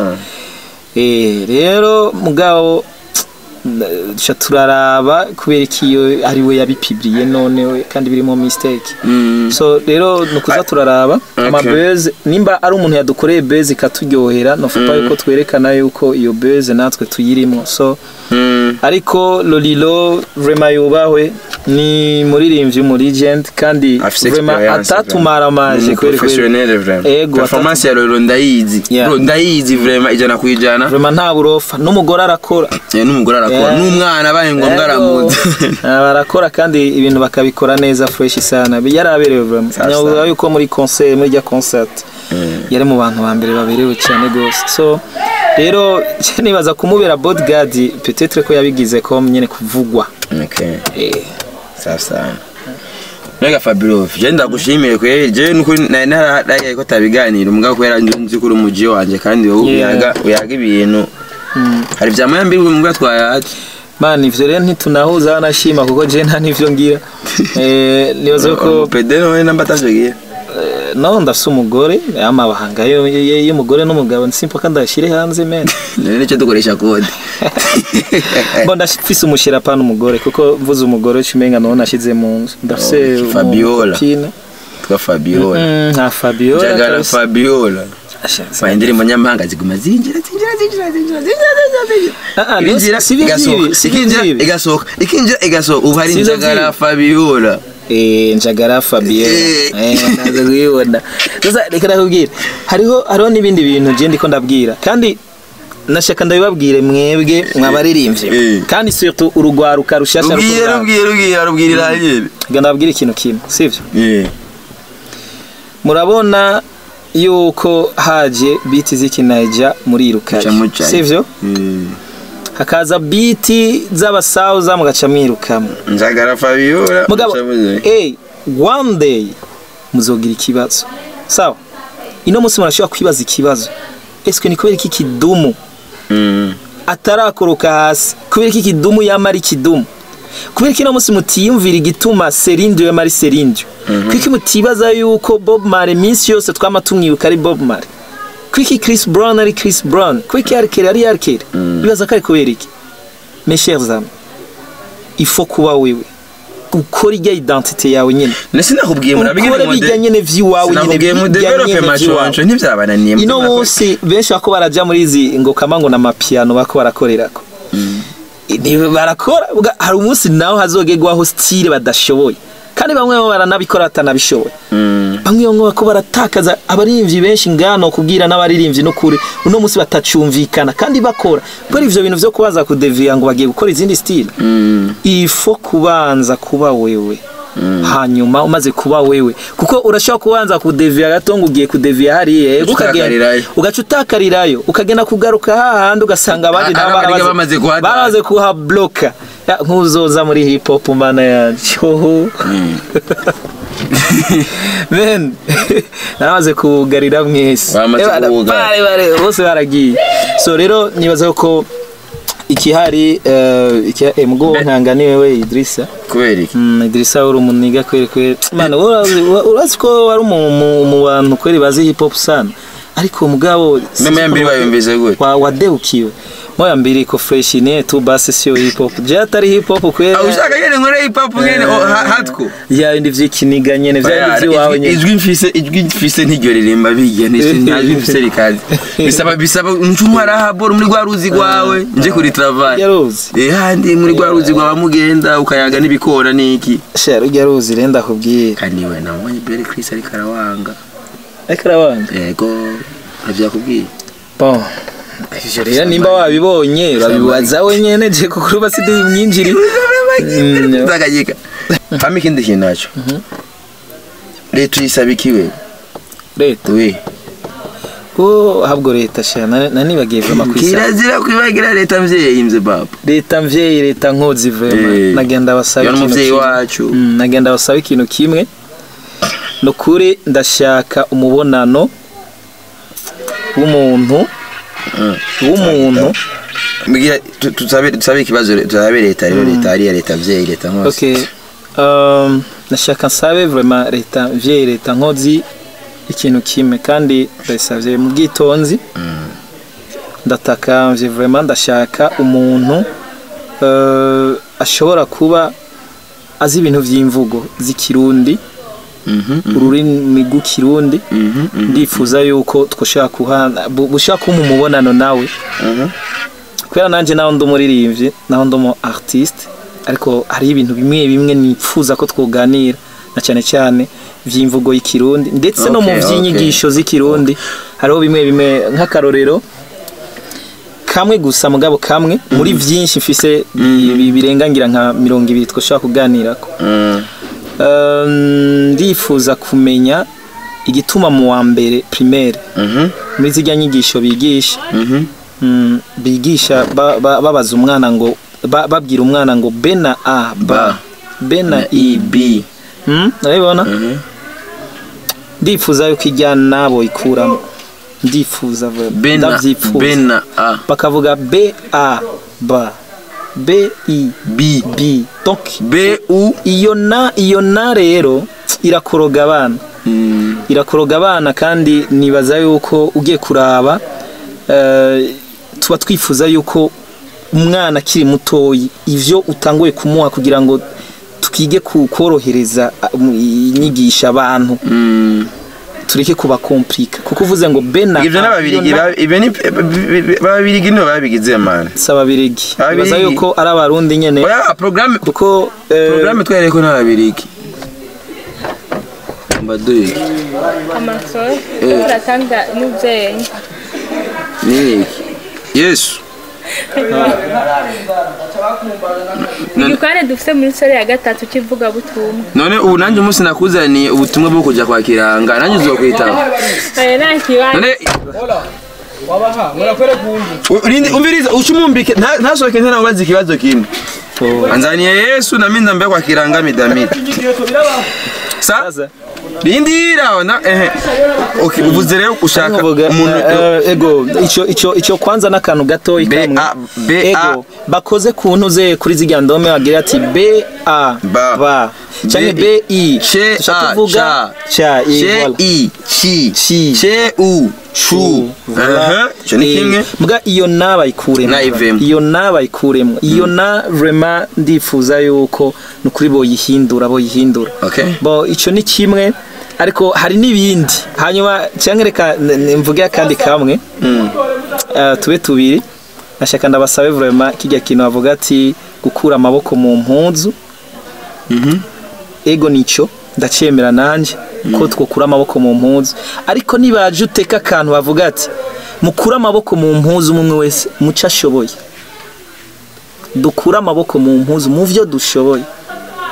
eh rero mugabo cha turaraba kubera ikiyo ari we yabipibriye none we kandi birimo mistake Mm. so rero nukuza turaraba Okay. ama buzz nimba ari umuntu yadukoreye buzz ikaturyohera no fupa yuko twerekana yuko iyo buzz natwe tuyirimo so Mm. ariko Lolilo vraiment yubahwe ni muririmbyi mu legend kandi Afise vraiment experience, atatumara maje Ni kweri kweri professionnel vraiment Ego, performance ya Lolo ndayizi Yeah. bro ndayizi vraiment ijana kwijana vraiment nta burofa n'umugore arakora Eh, n'umugore arakora Yeah. n'umwana abaye ngombwa aramuzi Ah, barakora kandi ibintu bakabikora neza fresh sana yaraberewe vraiment Sasa. nyavuga yuko muri concert muri ya concert yari mu bantu ba mbere baberewe cyane gose so rero nibaza kumubera bodyguard peut-être ko yabigize ko nyene kuvugwa okay eh sasa Nega Fabio je ndagushimiye ko je nuko naraye ko tabiganira umugabo ko yaranjunzi kuri umuji wanje kandi wowe Yeah. uyaga uyaga ibintu hari bya moya mbiri mu gatwayaje man ivyo rero ntitunahuza nashima kuko je nta nivyo ngira eh nibaza ko pedero we namba tajogiye eh, no ndafise umugore amabahanga yo y'umugore n'umugabo nsimpa kandi ashire hanze men none cyo dukoresha kode bo ndafise umushira pana umugore kuko mvuze umugore cimenga none nashize mu nzu ndafise Oh, Fabiola. umupina. twa Fabiola Mm, nka Fabiola jagara kabisa. Fabiola Asha, Ba indirimbo nyamahanga ziguma zinjira zinjira zinjira zinjira zinjira Ah, ah, zinjira si ibingibi, igasohoka si ikinjira ibingibi. igasohoka ikinjira igasohoka ubu hari Si ibyo njagara byibi. Fabiola eh njagara Fabiola Eh. eh naza kuyibona sasa reka nakubwira hariho hariho nibindi bintu je ndiko ndabwira kandi nashaka ndabibabwire mwebwe mwabaririmbye Eh. kandi surtout urugwaruka rushasha rubwire rubwire rubwire rubwirira nyine ganda babwire ikintu kimwe sivyo eh murabona yuko haje biti z'ikinaija muri irukaje Chamucaye. sivyo Mm. hakaza biti z'abasauza mugaca mwirukamo njagara Fabiola mugabo Chamucaye. eh one day muzogira ikibazo sawa ino munsi murashobora kwibaza ikibazo eske ni kubera iki kidumu Mm. atarakoroka hasi kubera iki kidumu yamara ikidumu kubera iki no munsi mutiyumvira igituma Serindio yamara Serindio kwiki mutibaza yuko Bob Marley minsi yose twama tumwibuka ari Bob Marley kwiki Chris Brown ari Chris Brown kwiki Arkeli ari Arkeli bibaza kari kubera iki mes chers amis il faut kuba wewe ukora ijya identité yawe nyene nese nakubwiye murabigire ukora bijya nyene vy'iwawe nyene nakubwiye mu develope machoncho ntivyabananiye ino munsi benshi bako baraja muri izi ngo kama ngo na mapiano bako barakorerako ni barakora buga- hari umunsi naho hazogerwaho style badashoboye kandi bamwe bo baranabikora batanabishoboye Mm. bamwe bamwe bako baratakaza abaririmbyi benshi ngano kubwira n'abaririmbyi no kuri uno munsi batacumvikana kandi bakora kubera ivyo bintu vyo kubaza kudevia ngo bagiye gukora izindi style Mm. ifo kubanza kuba wewe hanyuma umaze kuba wewe kuko urashobora kubanza kudevia gato ngo ugiye kudevia hariye ukagenda ugaca utakarirayo ukagenda kugaruka hahandi ugasanga abandi bamaze bamaze kuha bloka nkuzoza muri hip hop mana yacu men namaze kugarira mwese bare bare bose baragiye so rero nibaza ko ikihari uh, iki emgo nkanga ni wewe Idrissa kubera iki mm, Idrissa uri umuniga kwere kwere mana urazi ko wari mu bantu kwere bazi hip hop sana ariko mugabo meme yambiri bayumvise gute wa wadeukiwe moya mbiri ko fresh ne tu basi sio hip hop je atari hip hop kwere ushaka yene nkore hip hop nyene hatko ya indi vy'ikiniga nyene vy'indi wawe nyene ijwi mfise ijwi mfise ntiryo ririmba bigene ntajwi mfise rikazi bisaba bisaba ncumara haboro muri gwa ruzi gwawe nje kuri travail yaruzi eh handi muri gwa ruzi gwawe mugenda ukayaga nibikora niki shero yaruzi renda kubwira kandi we nabonye Bere Chris ari karawanga ari karawanga yego navya kubwira bon ivyo rero nimba wabibonye urabibaza wenyene je kuko basidi myinjiri ndagayika fami kindi kinacho leta isabikiwe leta we ko habwo leta shana nani bagiye vema kwisa kirazira kwibagira leta mvyeyi imze baba leta mvyeyi leta nkozi vema nagenda basaba ikintu mvyeyi wacu nagenda basaba ikintu kimwe no kuri ndashaka umubonano w'umuntu w'umuntu mbigira tusabe tusabe ikibazo tusabe leta rero leta ari leta vyeyi leta nkozi okay um nashaka nsabe vraiment leta vyeyi leta nkozi ikintu kimwe kandi ndasavye mu bwitonzi ndataka mvye vraiment ndashaka umuntu uh, ashobora kuba azi ibintu vy'imvugo z'ikirundi ururimi rw'ikirundi ndifuza yuko twoshaka kuhana bushaka mu mubonano nawe kwera nanje naho ndumuririmbye naho ndumo artiste ariko hari ibintu bimwe bimwe nifuza ko twoganira na cyane cyane vy'imvugo y'ikirundi ndetse no mu vyinyigisho z'ikirundi hariho bimwe bimwe nk'akarorero kamwe gusa mugabo kamwe muri vyinshi mfise birengangira nka mirongo ibiri twoshaka kuganirako ndifuza kumenya igituma mu wa mbere primaire muri zijya nyigisho bigisha bigisha babaza umwana ngo babwira umwana ngo b na a ba b na i b urabibona ndifuza yuko ijyana nabo ikuramo ndifuza b na a bakavuga b a ba B I B B donc B U iyo na iyo na rero irakoroga abana mm. irakoroga abana kandi nibaza yuko ugiye kuraba uh, tuba twifuza yuko umwana kiri mutoyi ivyo utanguye kumuha kugira ngo tukige kukorohereza inyigisha abantu mm. tureke kuba komplika kuko uvuze ngo bena ivyo nababirigi ibe ni babirigi no babigize man sababirigi baza yuko ari abarundi nyene oya programme kuko programme twereko nababirigi mbaduye amaso turatanga n'ubyeyi ni Yesu Igikwane dufite muri sore ya gatatu kivuga butumwa. None ubu nanje umunsi nakuzaniye ubutumwa bwo kujya kwa Kiranga nanje uzokwitaba. Eh nakiwa. None wabaha murakwere kumva. Urindi umviriza ucumumbike ntasoke ntana ubaza ikibazo kimwe. Anzaniye Yesu na minda mbe kwa Kiranga midamita. Sasa Lindira na eh okay uvuze rero ushaka umuntu ego ico ico ico kwanza nakantu gato ikamwe ego bakoze kuntu ze kuri zigya ndome bagira ati B A ba cyane B I tuvuga cha I chi che u chu aha cyane kimwe mbwa iyo naba ikuremo iyo naba ikuremo iyo na vraiment ndifuza yuko nukuri bo yihindura bo yihindura bo ico ni kimwe ariko hari nibindi hanyuma cyangereka mvuge kandi kamwe tube tubiri nashaka ndabasabe vraiment kijya kintu avuga ati gukura amaboko mu mpunzu ego nico ndacemera nanje ko twokura amaboko mu mpunzu ariko nibaje uteka kantu bavuga ati mukura amaboko mu mpunzu umwe wese muca ashoboye dukura amaboko mu mpunzu mu vyo dushoboye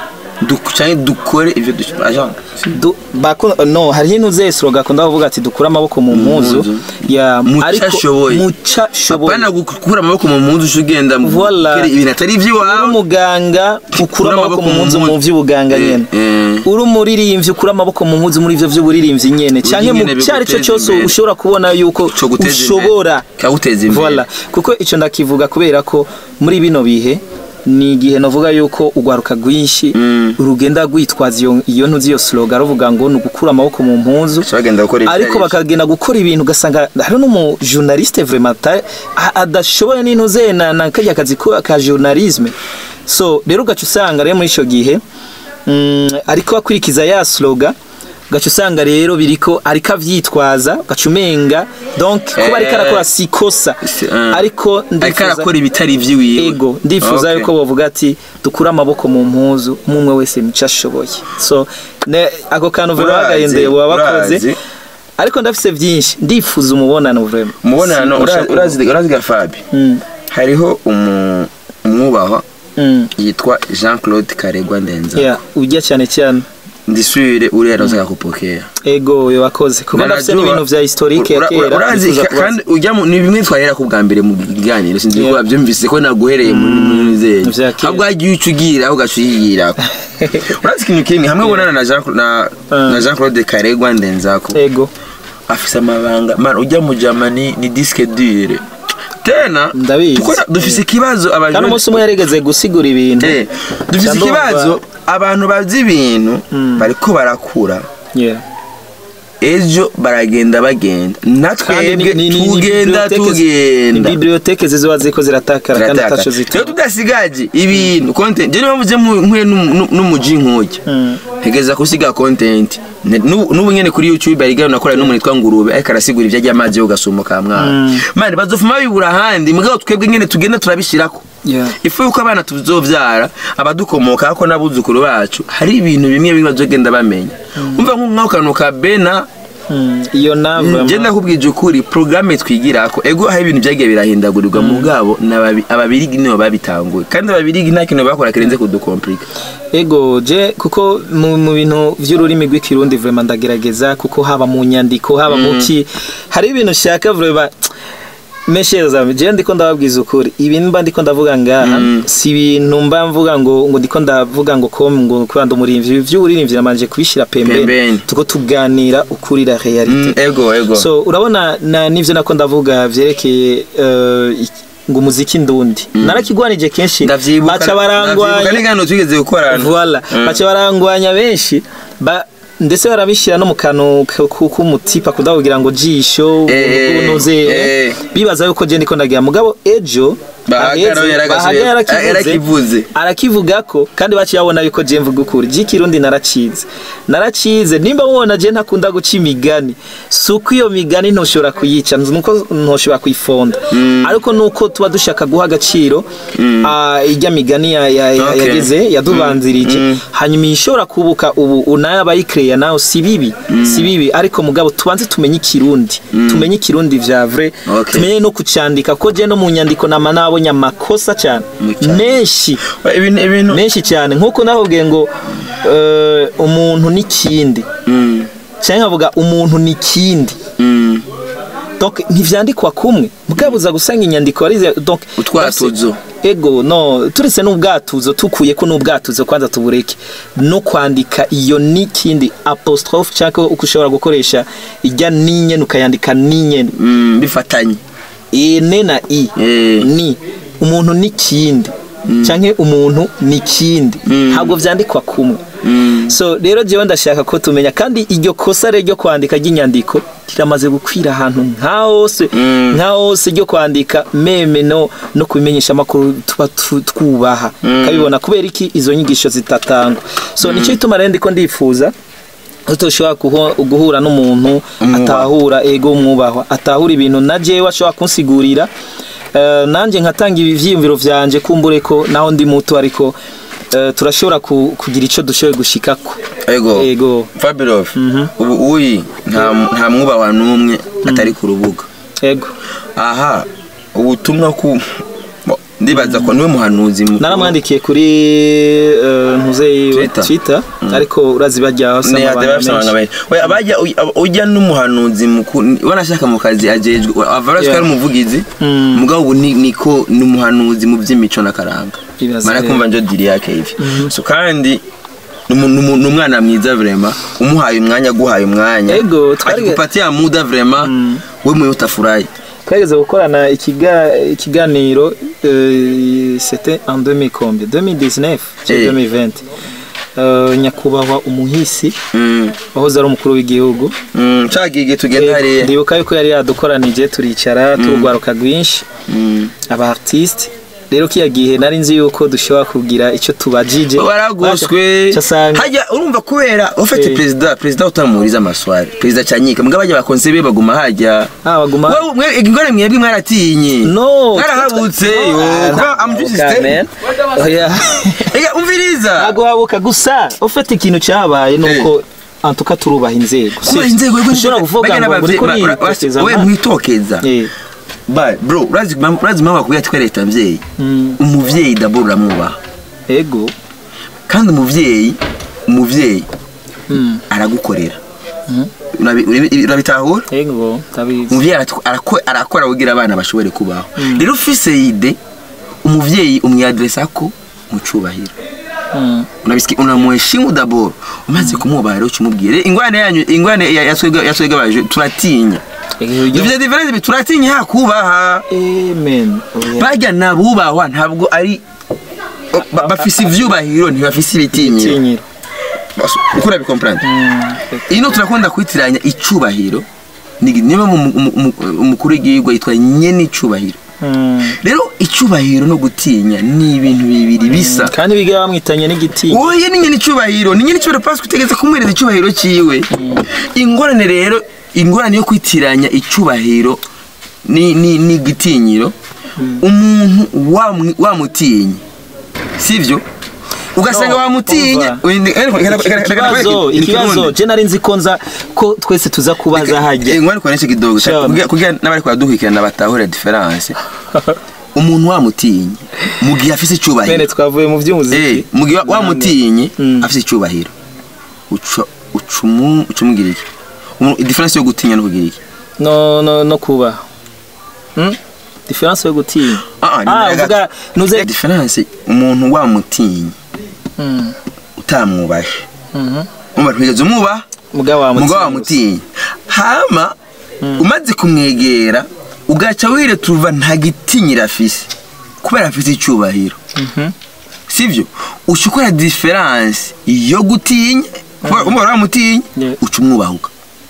dukucanye dukore ivyo dushaka Du, bako, no hari intuze slogan akunda kuvuga ati dukura amaboko mu mpuzu ya ariko muca shoboye apana gukura amaboko mu mpuzu ushugenda mu voilà. ibintu atari ivy'iwawe umuganga ukura amaboko mu mpuzu mu vy'ubuganga nyene uri umuririmbyi ukura amaboko mu mpuzu muri ivyo vy'uburirimbyi nyene canke mu cyari cyo cyose ushobora kubona yuko ushobora kaguteza imbere voilà kuko ico ndakivuga kubera ko muri bino bihe ni igihe navuga yuko ugwaruka gwinshi mm. urugenda gwitwaza iyo iyo ntuzi iyo slogan ruvuga ngo ni gukura amaboko mu mpunzu ariko bakagenda gukora ibintu gasanga hari no mu journaliste vraiment adashoboye n'intuze na nakajya kazi ka journalisme so rero gacu usanga rero muri ico gihe mm, ariko akurikiza ya slogan gacu usanga rero biriko ariko avyitwaza gacumenga donc kuba ariko arakora sikosa ariko ndifuza arakora ibitari vyiwiwe ego ndifuza yuko okay. bavuga ati dukura amaboko mu mpuzu umwe wese mica ashoboye so ne ako kantu vuba bagayende wabakoze ariko ndafise vyinshi ndifuza umubonano vraiment umubonano urazi urazi Fabi mm. hariho umu umwubahwa mm. yitwa Jean-Claude Karegwa Ndenza yeah ujya cyane cyane ndisubire uri araza kupokea ego yo wakoze kuko ndafite n'ibintu vya historique yakera urazi kandi ujya ni bimwe twahera ku bwa mbere mu biganiro sinzi ko bavyumvise ko naguhereye muri nzeye ahubwo agiye ucugira aho gashigira urazi kintu kimwe hamwe bonana na Jean na na Jean-Claude Karegwa Ndenzako ego afisa amabanga man ujya mu Germany ni disque dure tena tuko dufise ikibazo abantu kandi umunsi umwe yarigeze gusigura ibintu eh dufise ikibazo abantu bazi ibintu bariko barakura yeah ejo baragenda bagenda natwebwe tugenda tugenda bibliothèque zizo ziko ziratakara kandi atacho zito rero tudasigaje ibintu content je bamuje nkwe n'umuji nkoje hegeza kusiga content nubu nyene kuri YouTube bariga nakora n'umuntu twa ngurube ariko arasigura ivya ry'amazi yo gasumuka mwana mane bazofuma bibura handi mugabo twebwe nyene tugenda turabishirako yeah ifu yuko abana tuzovyara abadukomoka ako nabuzukuru bacu hari ibintu bimwe bimwe bazogenda bamenya umva nk'aho kanuka bena iyo nava je ndakubwije ukuri programme twigirako ego hari ibintu byagiye birahindagurirwa mu bwabo ababirigi nibo babitanguye kandi ababirigi nta kintu bakora kirenze kudukomplika ego je kuko mu bintu vy'ururimi rw'ikirundi vraiment ndagerageza kuko haba mu nyandiko haba muki hari ibintu shaka vraiment Mesheza je ndiko ndababwiza ukuri ibintu mba ndiko ndavuga ngaha mm. si ibintu mba mvuga ngo ngo ndiko ndavuga ngo ko ngo kwanda umurimvyi vy'uririmbyi namanje kubishira pembeni tuko tuganira ukuri la realite mm, ego ego so urabona na nivyo nako ndavuga vyerekeye uh, ngo muziki ndundi mm. narakigwanije kenshi baca barangwanya kandi twigeze gukorana voilà mm. baca barangwanya benshi ba ndetse barabishira no mu kanu k'umutipa kudavugira ngo jisho unoze bibaza yuko je ndiko ndagira mugabo ejo arakivuze arakivuga ko kandi baci yabona yuko je mvuga ukuri jikirundi naracize naracize nimba wona je ntakunda guca imigani suko iyo migani ntoshobora kuyica nuko ntoshobora kuyifonda ariko nuko tuba dushaka guha agaciro ijya migani yageze yadubanzirije hanyuma ishobora kubuka ubu unayabayikreya naho si bibi si bibi ariko mugabo tubanze tumenye ikirundi tumenye ikirundi vya vrai tumenye no kucandika ko je no mu nyandiko na nabonye amakosa cyane menshi menshi cyane nkuko nahubwiye ngo umuntu nikindi cyangwa avuga umuntu nikindi donc ntivyandikwa kumwe mugabuza gusanga inyandiko ari donc utwatuzo ego no turetse n'ubwatuzo tukuye ko n'ubwatuzo kwanza tubureke no kwandika iyo nikindi apostrophe cyangwa ukushobora gukoresha ijya ninye nukayandika ninye bifatanye e nena i ni umuntu nikindi canke umuntu nikindi ntabwo vyandikwa kumwe so rero je ndashaka ko tumenya kandi iryo kosa ryo kwandika ry'inyandiko kiramaze gukwira ahantu nka hose nka hose ryo kwandika meme no no kumenyesha makuru tuba twubaha kabibona kubera iki izo nyigisho zitatangwa so nico ituma rende ko ndifuza utoshobora guhura n'umuntu atahura ego umwubahwa atahura ibintu na jewe ashobora kunsigurira nanje nkatanga ibivyimviro vyanje kumbure ko naho ndi muto ariko turashobora kugira ico dushoboye gushikako ego ego Fabulous ubu uyi nta nta mwubahwa numwe atari ku rubuga ego aha ubutumwa ku ndibaza ko niwe muhanuzi mukuru naramwandikiye kuri uh, ntuze yiwe Twitter. Twitter Mm. ariko urazi bajya hose ne abana we abajya ujya n'umuhanuzi mukuru wanashaka mu kazi ajejwe avaraje Yeah. kari umuvugizi Mm. mugabo ubu ni- niko n'umuhanuzi mu by'imico nakaranga Ibaze mara rero. kumva njo diri yake hivi so kandi numwana mwiza vraiment umuhaye umwanya guhaye umwanya Ego, twari- akikupatia muda vraiment we mwe utafurahi twageze gukorana ikiga ikiganiro euh, c'était en deux mille combien deux mille dix-neuf Eh. deux mille vingt euh, nyakubahwa umuhisi mm wahoze ari umukuru w'igihugu mm chagige tugenda Eh, hariya ndibuka yuko yari yadukoranije turicara turugwaruka rwinshi mm aba artiste rero kiya gihe nari nzi yuko dushobora kugira icyo tubajije baragoswe cyasanga hajya urumva kubera ufite Eh. president president utamuriza amaswari president cyanyika mugabo bajya bakonsebe baguma hajya ah baguma wewe mwe ingore mwebwe mwaratinye no mwarahabutse yo kuba amjusi system oya ega umviriza ntago habuka gusa ufite ikintu cyabaye nuko antuka turubaha inzego kuba inzego wewe ushobora kuvuga ngo muri kuri wewe mwitokeza eh Bye bro urazi urazi mama kuya twereta mvyeyi umuvyeyi d'abord uramwubaha ego kandi umuvyeyi umuvyeyi mm aragukorera urabitahura ego tabizi umuvyeyi arakora arakora kugira abana bashobore kubaho rero ufise ide umuvyeyi umwiadresa ko mucubahira mm unabisiki unamuheshimu d'abord umaze kumwubaha rero ukimubwire ingwane yanyu ingwane yaswega yaswega baje turatinya Dufite difference bituratinya hakubaha amen bajya nabubahwa ntabwo ari bafise ivyubahiro ntibafise ibitinyiro tinyiro ukura bikomprendre ino turakunda kwitiranya icubahiro niba umukuru w'igihugu yitwa nyene icubahiro rero icubahiro no gutinya ni ibintu bibiri bisa kandi biga bamwitanye n'igitinya oye ni nyene icubahiro ni nyene icubahiro parce que utegeze kumwereza icubahiro ciwe ingorane rero ingorane yo kwitiranya icubahiro ni ni ni gitinyiro umuntu wamutinye sivyo ugasanga wamutinye ikibazo ikibazo je nari nzi ko nza ko twese tuza kubaza hajye ngwani kwa nese kidogo kugira nabari kwa duhikirana batahura difference umuntu wamutinye mugihe afise icubahiro bene twavuye mu vy'umuziki eh mugihe wamutinye afise icubahiro uco ucumu ucumugira iki difference yo gutinya no kugira iki no no no kuba hm difference yo gutinya ah uvuga nuze difference umuntu wamutinye mm utamwubashe mhm umva twigeze umuba mugabo wamutinye mugabo wamutinye hama umaze kumwegera ugaca wire tuva nta gitinyira afise kubera afise icubahiro mhm sivyo ushukora difference yo gutinya umva wamutinye ucumwubahuka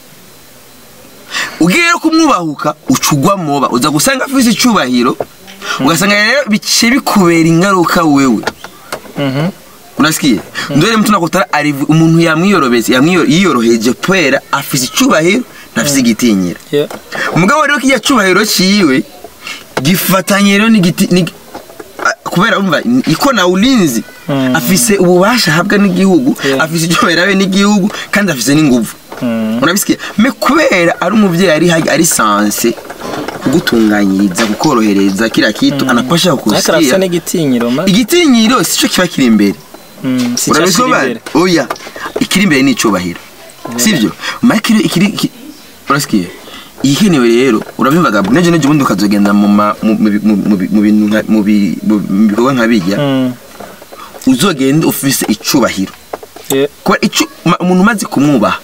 ugiye kumwubahuka ucugwa moba uza gusanga afise icubahiro ugasanga rero bice bikubera ingaruka wewe mhm unasikiye ndore mtu nakotara ari umuntu yamwiyorobeze yamwiyoroheje kwera afise icubahiro nafise igitinyira umugabo rero kiya cubahiro ciwe gifatanye rero ni kubera umva iko na ulinzi afise ububasha habwa n'igihugu afise icubahiro abe n'igihugu kandi afise n'inguvu unabisikiye me kubera ari umuvyeyi ari ari sanse kugutunganyiriza gukorohereza kira kitu anapasha kukusikia akarasa n'igitinyiro ma igitinyiro sico kiba kiri imbere urabisobanura oya ikiri imbere n'icubahiro sivyo makiro ikiri urasikiye ihenewe rero urabivaga neje neje ubundi ukazogenda mu mu bintu mu bikorwa nkabijya uzogenda ufise icubahiro kwa icu umuntu umaze kumwubaha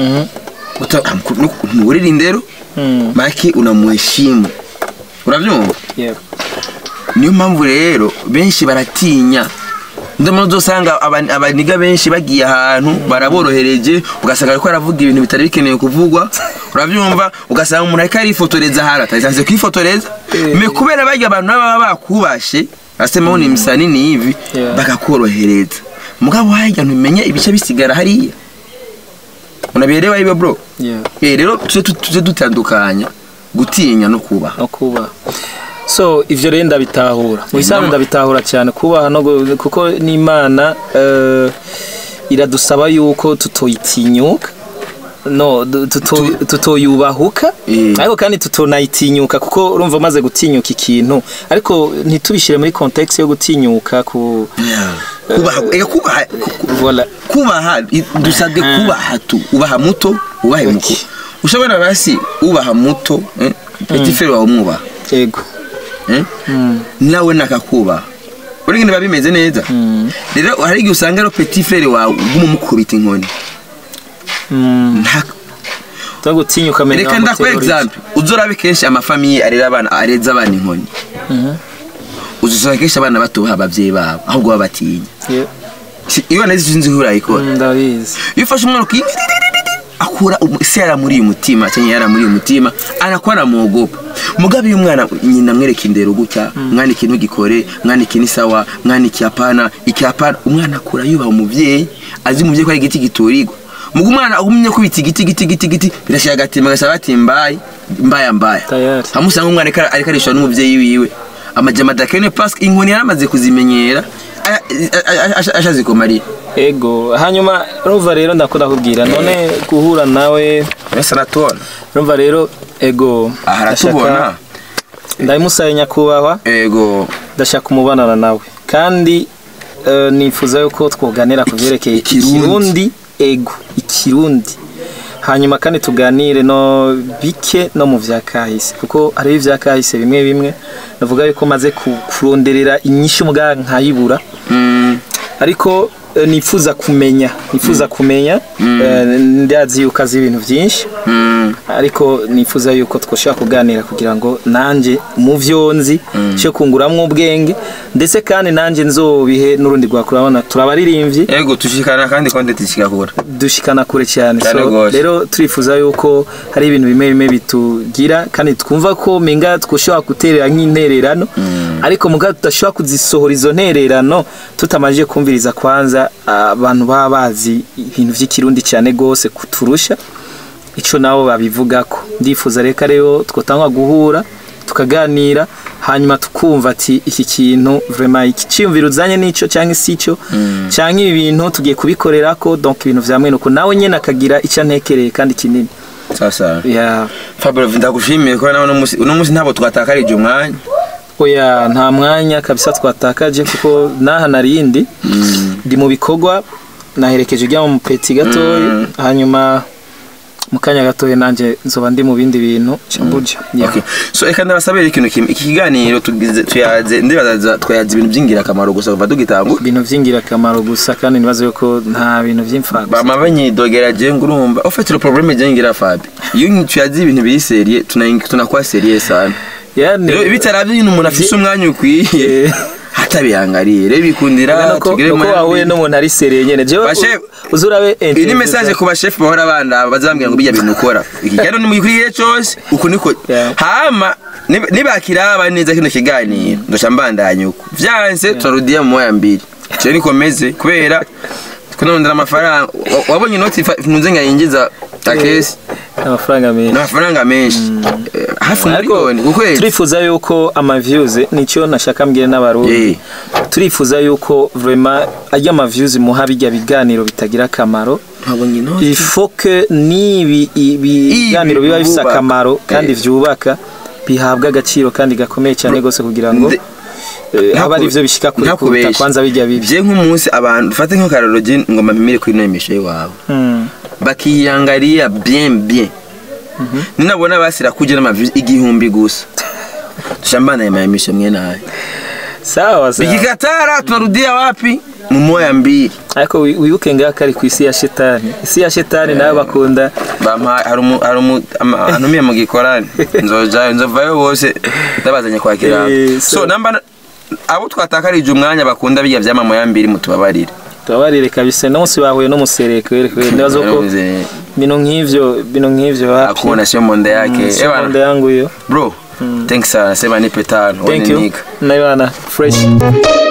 nturiri ndero maki unamuheshimu uravyumva niyo mpamvu rero benshi baratinya ndimo uzosanga abaniga benshi bagiye ahantu baraborohereje ugasanga ariko aravuga ibintu bitari bikeneye kuvugwa uravyumva ugasanga umuntu ariko arifotoreza hara atasanze kwifotoreza me kubera bajya abantu baba bakubashe asema ngo ni misani ni hivi bakakorohereza mugabo hajya ntumenye ibice bisigara hariya unabirewa ibe bro yeah eh rero tuze dutandukanya gutinya no kuba no kuba so ivyo rero ndabitahura mu bisanzwe ndabitahura cyane kuba no kuko n'Imana uh, iradusaba yuko tutoyitinyuka no du- tuto- tutoyubahuka Eh. ariko kandi tutonayitinyuka kuko urumva maze gutinyuka ikintu ariko ntitubishire muri context yo gutinyuka ku kubaha ega kubaha voilà kubaha dusabwe kubaha tu ubaha muto ubahe mukuru ushobora basi ubaha muto eh, petit frère wawe umwubaha yego eh? nawe nakakubaha urengene babimeze neza rero hari igihe usanga ro petit frère wawe ugumumukubita inkoni mm nta to gutinyuka menya reka ndakwa example uzorabe kenshi amafamiye arera abana areza abana inkoni uzusanga kenshi abana batubaha abavyeyi babo ahubwo babatinya iyo nazi sinzi hurayikora ndabizi iyo ufashe umwana uki akura se yara muri umutima cyangwa yara muri umutima anakora mugopa mugabe uyu mwana nyina mwereka indero gutya mwana ikintu gikore mwana ikintu sawa mwana icyapana icyapana umwana akura yuba umuvyeyi azi umuvyeyi ko ari igiti gitorigwa mugu umwana agumye kubita igiti giti giti giti birashya gatima gasaba ati mbaye mbaya mbaya tayari hamusanga umwana ariko arishwa n'umuvyeyi wiwe amajama dakene parce inkoni yaramaze kuzimenyera ashaze ko Maria ego hanyuma rumva rero ndakunda kubwira none guhura nawe ese natubona rumva rero ego aharatubona ndayimusaye nyakubahwa ego ndashaka umubanana nawe kandi eh, nifuza yuko twoganira kuvyerekeye ikirundi ego ikirundi hanyuma kandi tuganire no bike no mu vyakahise kuko hari ivyakahise bimwe bimwe navuga yuko maze kuronderera inyishu muga nkayibura mm. ariko eh, nifuza kumenya nifuza kumenya Mm. eh, ndazi yuko azi ibintu vyinshi Mm. ariko nifuza yuko twoshaka kuganira kugira ngo nanje mu vyonzi cyo kunguramwe ubwenge ndetse kandi nanje nzobihe nurundi rwakurabona turabaririmbye ego tushikana kandi content ikigakura dushikana kure cyane Cyane so gose. rero turifuza yuko hari ibintu bimwe bimwe bitugira kandi twumva ko menga twoshobora guterera nk'intererano ariko muga tudashobora kuzisohora izo ntererano tutamaje kumviriza kwanza abantu baba bazi ibintu vy'ikirundi cyane gose kuturusha ico nabo babivuga ko ndifuza reka rero twotangwa guhura tukaganira hanyuma tukumva ati iki kintu vraiment iki cyumviro uzanye nico cyangwa sico cyangwa ibi bintu tugiye kubikorera ko donc ibintu vyamwe nuko nawe nyene akagira icyo ntekereye kandi kinini sasa ya Fabio ndagushimiye ko nawe no musi no musi ntabo twatakarije umwanya oya nta mwanya kabisa twatakaje kuko naha narindi ndi mu bikorwa naherekeje ujya mu peti gatoyi hanyuma mukanya gatoye nanje nzoba ndi mu bindi bintu cambuja yeah. Okay so eka ndabasabira ikintu kimwe iki kiganiro tugize tuyaze ndibaza twayaze ibintu byingira kamaro gusa kuva dugitangu ibintu vyingira kamaro gusa kandi nibaze yuko nta bintu vy'imfa bama banyidogera je ngurumba ufite problème je ngira Fabi iyo tuyaze ibintu biri serie tunaingi tunakwa serie sana yani rero bitaravye nyine umuntu afise umwanya ukwiye hatabiangariye rero bikundira tugire mu wawe no muntu ari serie nyene je uzurabe ini message ku ba chef bahora banda bazambwira ngo bijya bintu ukora iki cyane ni muyikuriye cyose uko niko hama nibakiraba neza kino kiganiro ndosha mbandanye uko vyanse turarudiya mu moya mbiri cyo nikomeze kubera kunondera amafaranga wabonye inoti ntunze ngayingiza akesi amafaranga menshi amafaranga menshi hafi miliyoni ukwezi turifuza yuko ama views nico nashaka mbwire n'abarundi turifuza yuko vraiment ajya ama views muha bijya biganiro bitagira kamaro wabonye inoti il faut que nibi biganiro biba bifisa kamaro kandi vyubaka bihabwa agaciro kandi gakomeye cyane gose kugira ngo haba ari byo bishika kuri kuruta kwanza bijya bibi je nk'umunsi abantu dufate nko karologi ngo mpimire kuri no emisho yawe bakiyangaria bien bien ninabona basira kuje n'amavi igihumbi gusa tushambana ya emisho mwe naye sawa sawa bikikatara tunarudia wapi mu moya mbili ariko wibuke ngaka ari ku isi ya shetani isi ya shetani nayo bakunda bampa harumu harumu anumiye mu gikorani nzoja nzovayo bose ndabazanye kwakira so namba abo twatakarije umwanya bakunda bijya vyama moya mbili mutubabarire tubabarire kabisa no musi bahuye no musereke werekwe ndazo ko bino nk'ivyo bino nk'ivyo hapi akuna sio monde yake ewa monde yangu yo bro thanks sana sema nipe tano thank you na bana fresh